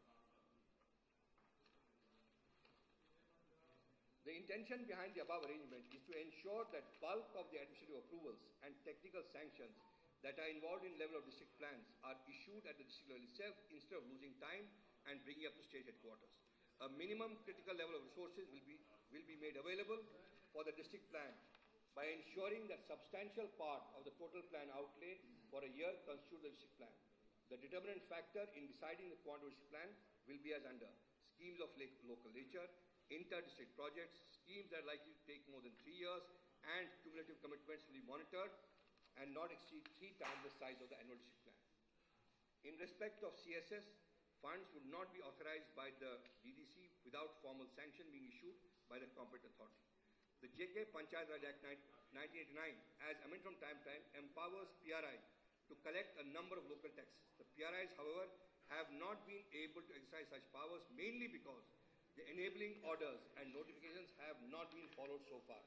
The intention behind the above arrangement is to ensure that bulk of the administrative approvals and technical sanctions that are involved in level of district plans are issued at the district level itself instead of losing time and bringing up to state headquarters. A minimum critical level of resources will be, will be made available for the district plan by ensuring that substantial part of the total plan outlay for a year constitutes the district plan. The determinant factor in deciding the quantum district plan will be as under: schemes of local nature, inter-district projects, schemes that are likely to take more than three years, and cumulative commitments will be monitored and not exceed three times the size of the annual district plan. In respect of C S S, funds would not be authorized by the D D C without formal sanction being issued by the competent authority. The J K Panchayat Raj Act nineteen eighty-nine, as amended from time to time, empowers P R I to collect a number of local taxes. The P R Is, however, have not been able to exercise such powers mainly because the enabling orders and notifications have not been followed so far.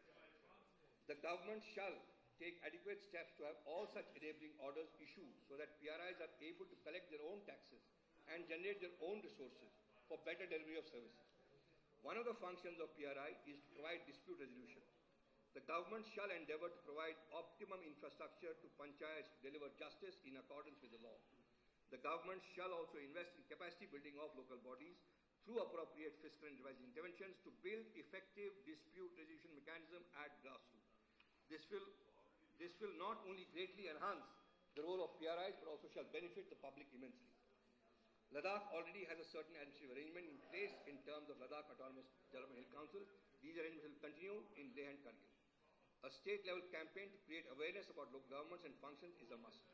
The government shall take adequate steps to have all such enabling orders issued so that P R Is are able to collect their own taxes and generate their own resources for better delivery of services. One of the functions of P R I is to provide dispute resolution. The government shall endeavour to provide optimum infrastructure to panchayats to deliver justice in accordance with the law. The government shall also invest in capacity building of local bodies through appropriate fiscal and device interventions to build effective dispute resolution mechanism at grassroots. This will, this will not only greatly enhance the role of P R Is but also shall benefit the public immensely. Ladakh already has a certain administrative arrangement in place in terms of Ladakh Autonomous Development Hill Council. These arrangements will continue in Leh and Kargil. A state-level campaign to create awareness about local governments and functions is a must.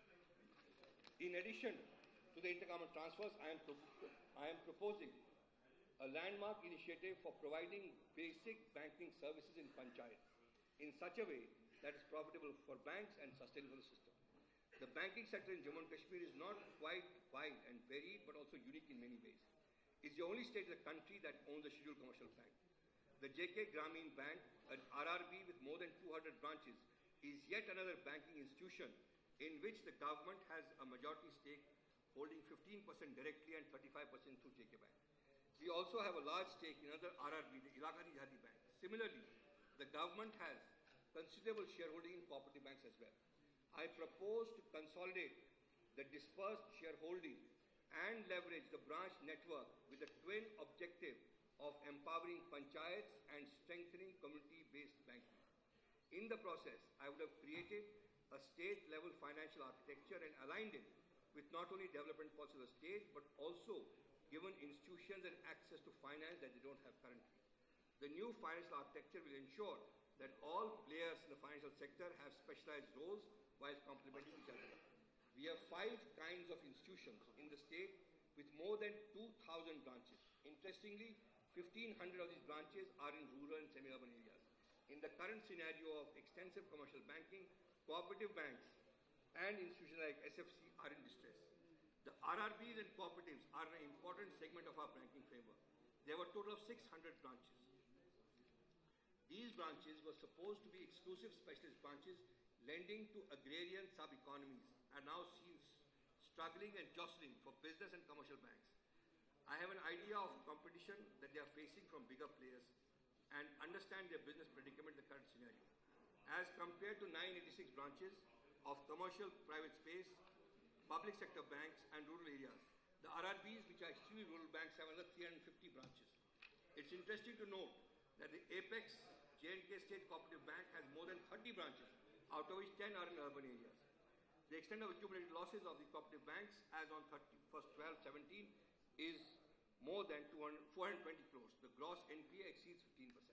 In addition to the intergovernment transfers, I am, I am proposing a landmark initiative for providing basic banking services in panchayat in such a way that is profitable for banks and sustainable for the system. The banking sector in Jammu and Kashmir is not quite wide and varied, but also unique in many ways. It's the only state in the country that owns a scheduled commercial bank. The J K Grameen Bank, an R R B with more than two hundred branches, is yet another banking institution in which the government has a majority stake, holding fifteen percent directly and thirty-five percent through J K Bank. We also have a large stake in another R R B, the Ilaqai Dehati Bank. Similarly, the government has considerable shareholding in cooperative banks as well. I propose to consolidate the dispersed shareholding and leverage the branch network with the twin objective of empowering panchayats and strengthening community-based banking. In the process, I would have created a state-level financial architecture and aligned it with not only development policies of the state, but also given institutions and access to finance that they don't have currently. The new financial architecture will ensure that all players in the financial sector have specialized roles while complementing each other. We have five kinds of institutions in the state with more than two thousand branches. Interestingly, fifteen hundred of these branches are in rural and semi-urban areas. In the current scenario of extensive commercial banking, cooperative banks and institutions like S F C are in distress. The R R Bs and cooperatives are an important segment of our banking framework. There were a total of six hundred branches. These branches were supposed to be exclusive specialist branches lending to agrarian sub-economies are now seen struggling and jostling for business and commercial banks. I have an idea of competition that they are facing from bigger players and understand their business predicament in the current scenario. As compared to nine hundred eighty-six branches of commercial private space, public sector banks and rural areas, the R R Bs, which are extremely rural banks, have another three hundred fifty branches. It's interesting to note that the Apex J and K State Cooperative Bank has more than thirty branches, out of which ten are in urban areas. The extent of accumulated losses of the cooperative banks as on thirty-first twelve seventeen is more than four hundred twenty crores. The gross N P A exceeds fifteen percent.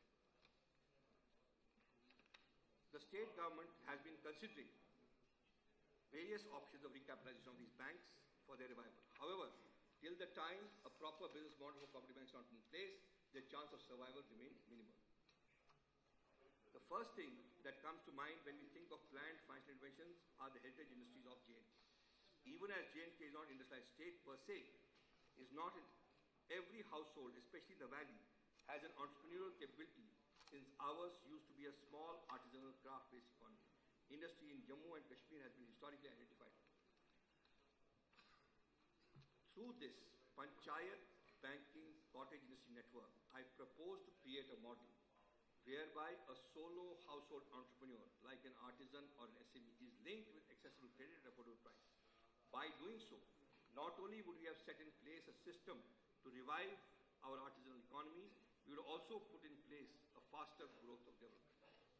The state government has been considering various options of recapitalization of these banks for their revival. However, till the time a proper business model for cooperative banks is not in place, their chance of survival remains minimal. The first thing that comes to mind when we think of planned financial interventions are the heritage industries of J and K. Even as J and K is not an industrialized state per se, is not in every household, especially in the valley, has an entrepreneurial capability, since ours used to be a small artisanal craft-based economy. Industry in Jammu and Kashmir has been historically identified. Through this Panchayat Banking Cottage Industry Network, I propose to create a model whereby a solo household entrepreneur, like an artisan or an S M E, is linked with accessible credit at affordable price. By doing so, not only would we have set in place a system to revive our artisanal economy, we would also put in place a faster growth of development.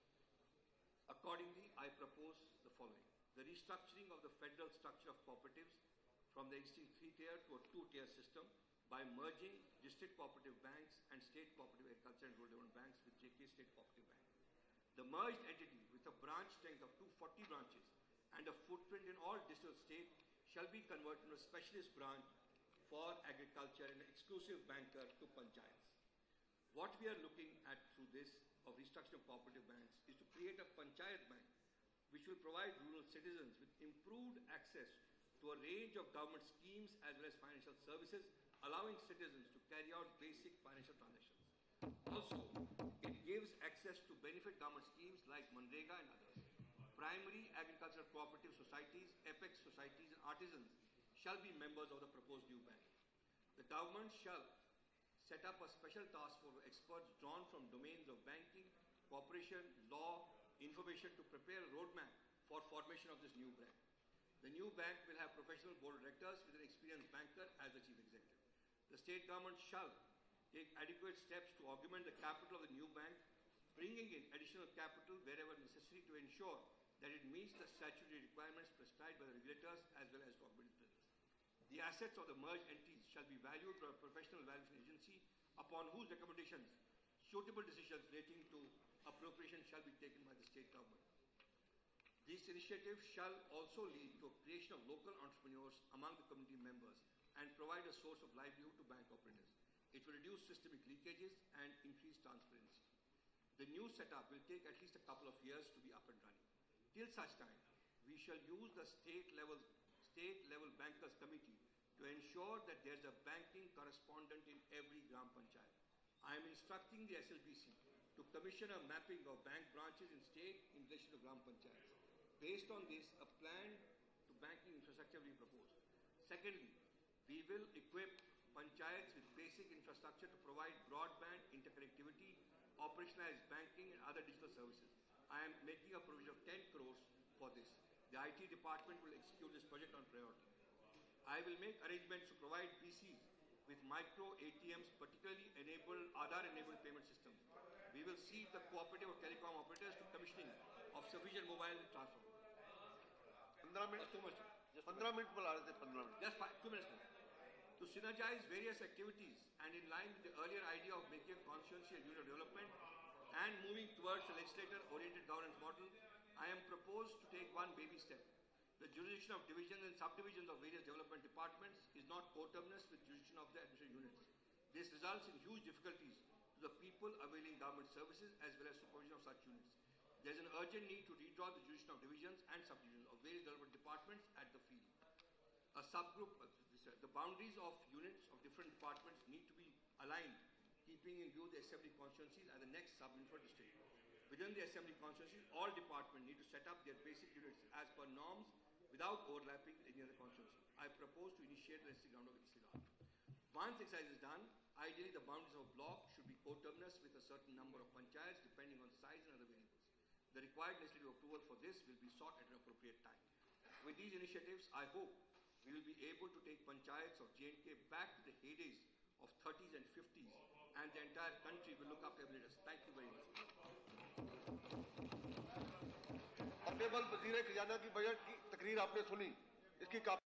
Accordingly, I propose the following. The restructuring of the federal structure of cooperatives from the existing three-tier to a two-tier system by merging district cooperative banks and state cooperative agriculture and rural development banks with J K State Cooperative Bank. The merged entity, with a branch strength of two hundred forty branches and a footprint in all districts of the state, shall be converted into a specialist branch for agriculture and an exclusive banker to panchayats. What we are looking at through this of restructuring of cooperative banks is to create a panchayat bank which will provide rural citizens with improved access to a range of government schemes as well as financial services, allowing citizens to carry out basic financial transactions. Also, it gives access to benefit government schemes like Manrega and others. Primary agricultural cooperative societies, Apex societies and artisans shall be members of the proposed new bank. The government shall set up a special task force of experts drawn from domains of banking, cooperation, law, information to prepare a roadmap for formation of this new bank. The new bank will have professional board of directors with an experienced banker as the chief executive. The state government shall take adequate steps to augment the capital of the new bank, bringing in additional capital wherever necessary to ensure that it meets the statutory requirements prescribed by the regulators as well as to augment its business. The assets of the merged entities shall be valued by a professional valuation agency upon whose recommendations suitable decisions relating to appropriation shall be taken by the state government. These initiatives shall also lead to a creation of local entrepreneurs among the community members and provide a source of livelihood to bank operators. It will reduce systemic leakages and increase transparency. The new setup will take at least a couple of years to be up and running. Till such time, we shall use the state level, state level bankers committee to ensure that there's a banking correspondent in every Gram Panchayat. I am instructing the S L B C to commission a mapping of bank branches in state in relation to Gram Panchayats. Based on this, a plan to banking infrastructure will be proposed. Secondly, we will equip Panchayats with basic infrastructure to provide broadband interconnectivity, operationalize banking and other digital services. I am making a provision of ten crores for this. The I T department will execute this project on priority. I will make arrangements to provide B Cs with micro A T Ms, particularly enabled Aadhaar-enabled payment systems. We will see the cooperative of telecom operators to commissioning of sufficient mobile transfer. fifteen minutes. Too much. Just fifteen minutes. बोला रहे थे fifteen minutes. Just five, two minutes more. To synergize various activities and in line with the earlier idea of making a conscientious unit of development and moving towards a legislator-oriented governance model, I am proposed to take one baby step. The jurisdiction of divisions and subdivisions of various development departments is not coterminous with jurisdiction of the administrative units. This results in huge difficulties to the people availing government services as well as supervision of such units. There is an urgent need to redraw the jurisdiction of divisions and subdivisions of various development departments at the field. A subgroup, uh, this, uh, the boundaries of units of different departments need to be aligned, keeping in view the assembly constituencies and the next sub-infra district. Within the assembly constituencies, all departments need to set up their basic units as per norms without overlapping with any other constituency. I propose to initiate the necessary groundwork in this regard. Once exercise is done, ideally the boundaries of a block should be coterminous with a certain number of panchayats depending on size and other variables. The required legislative approval for this will be sought at an appropriate time. With these initiatives, I hope we will be able to take panchayats of J and K back to the heydays of thirties and fifties, and the entire country will look up to emulators. Thank you very much. Honourable वज़ीर खजाना की budget की तकरीर आपने सुनी, इसकी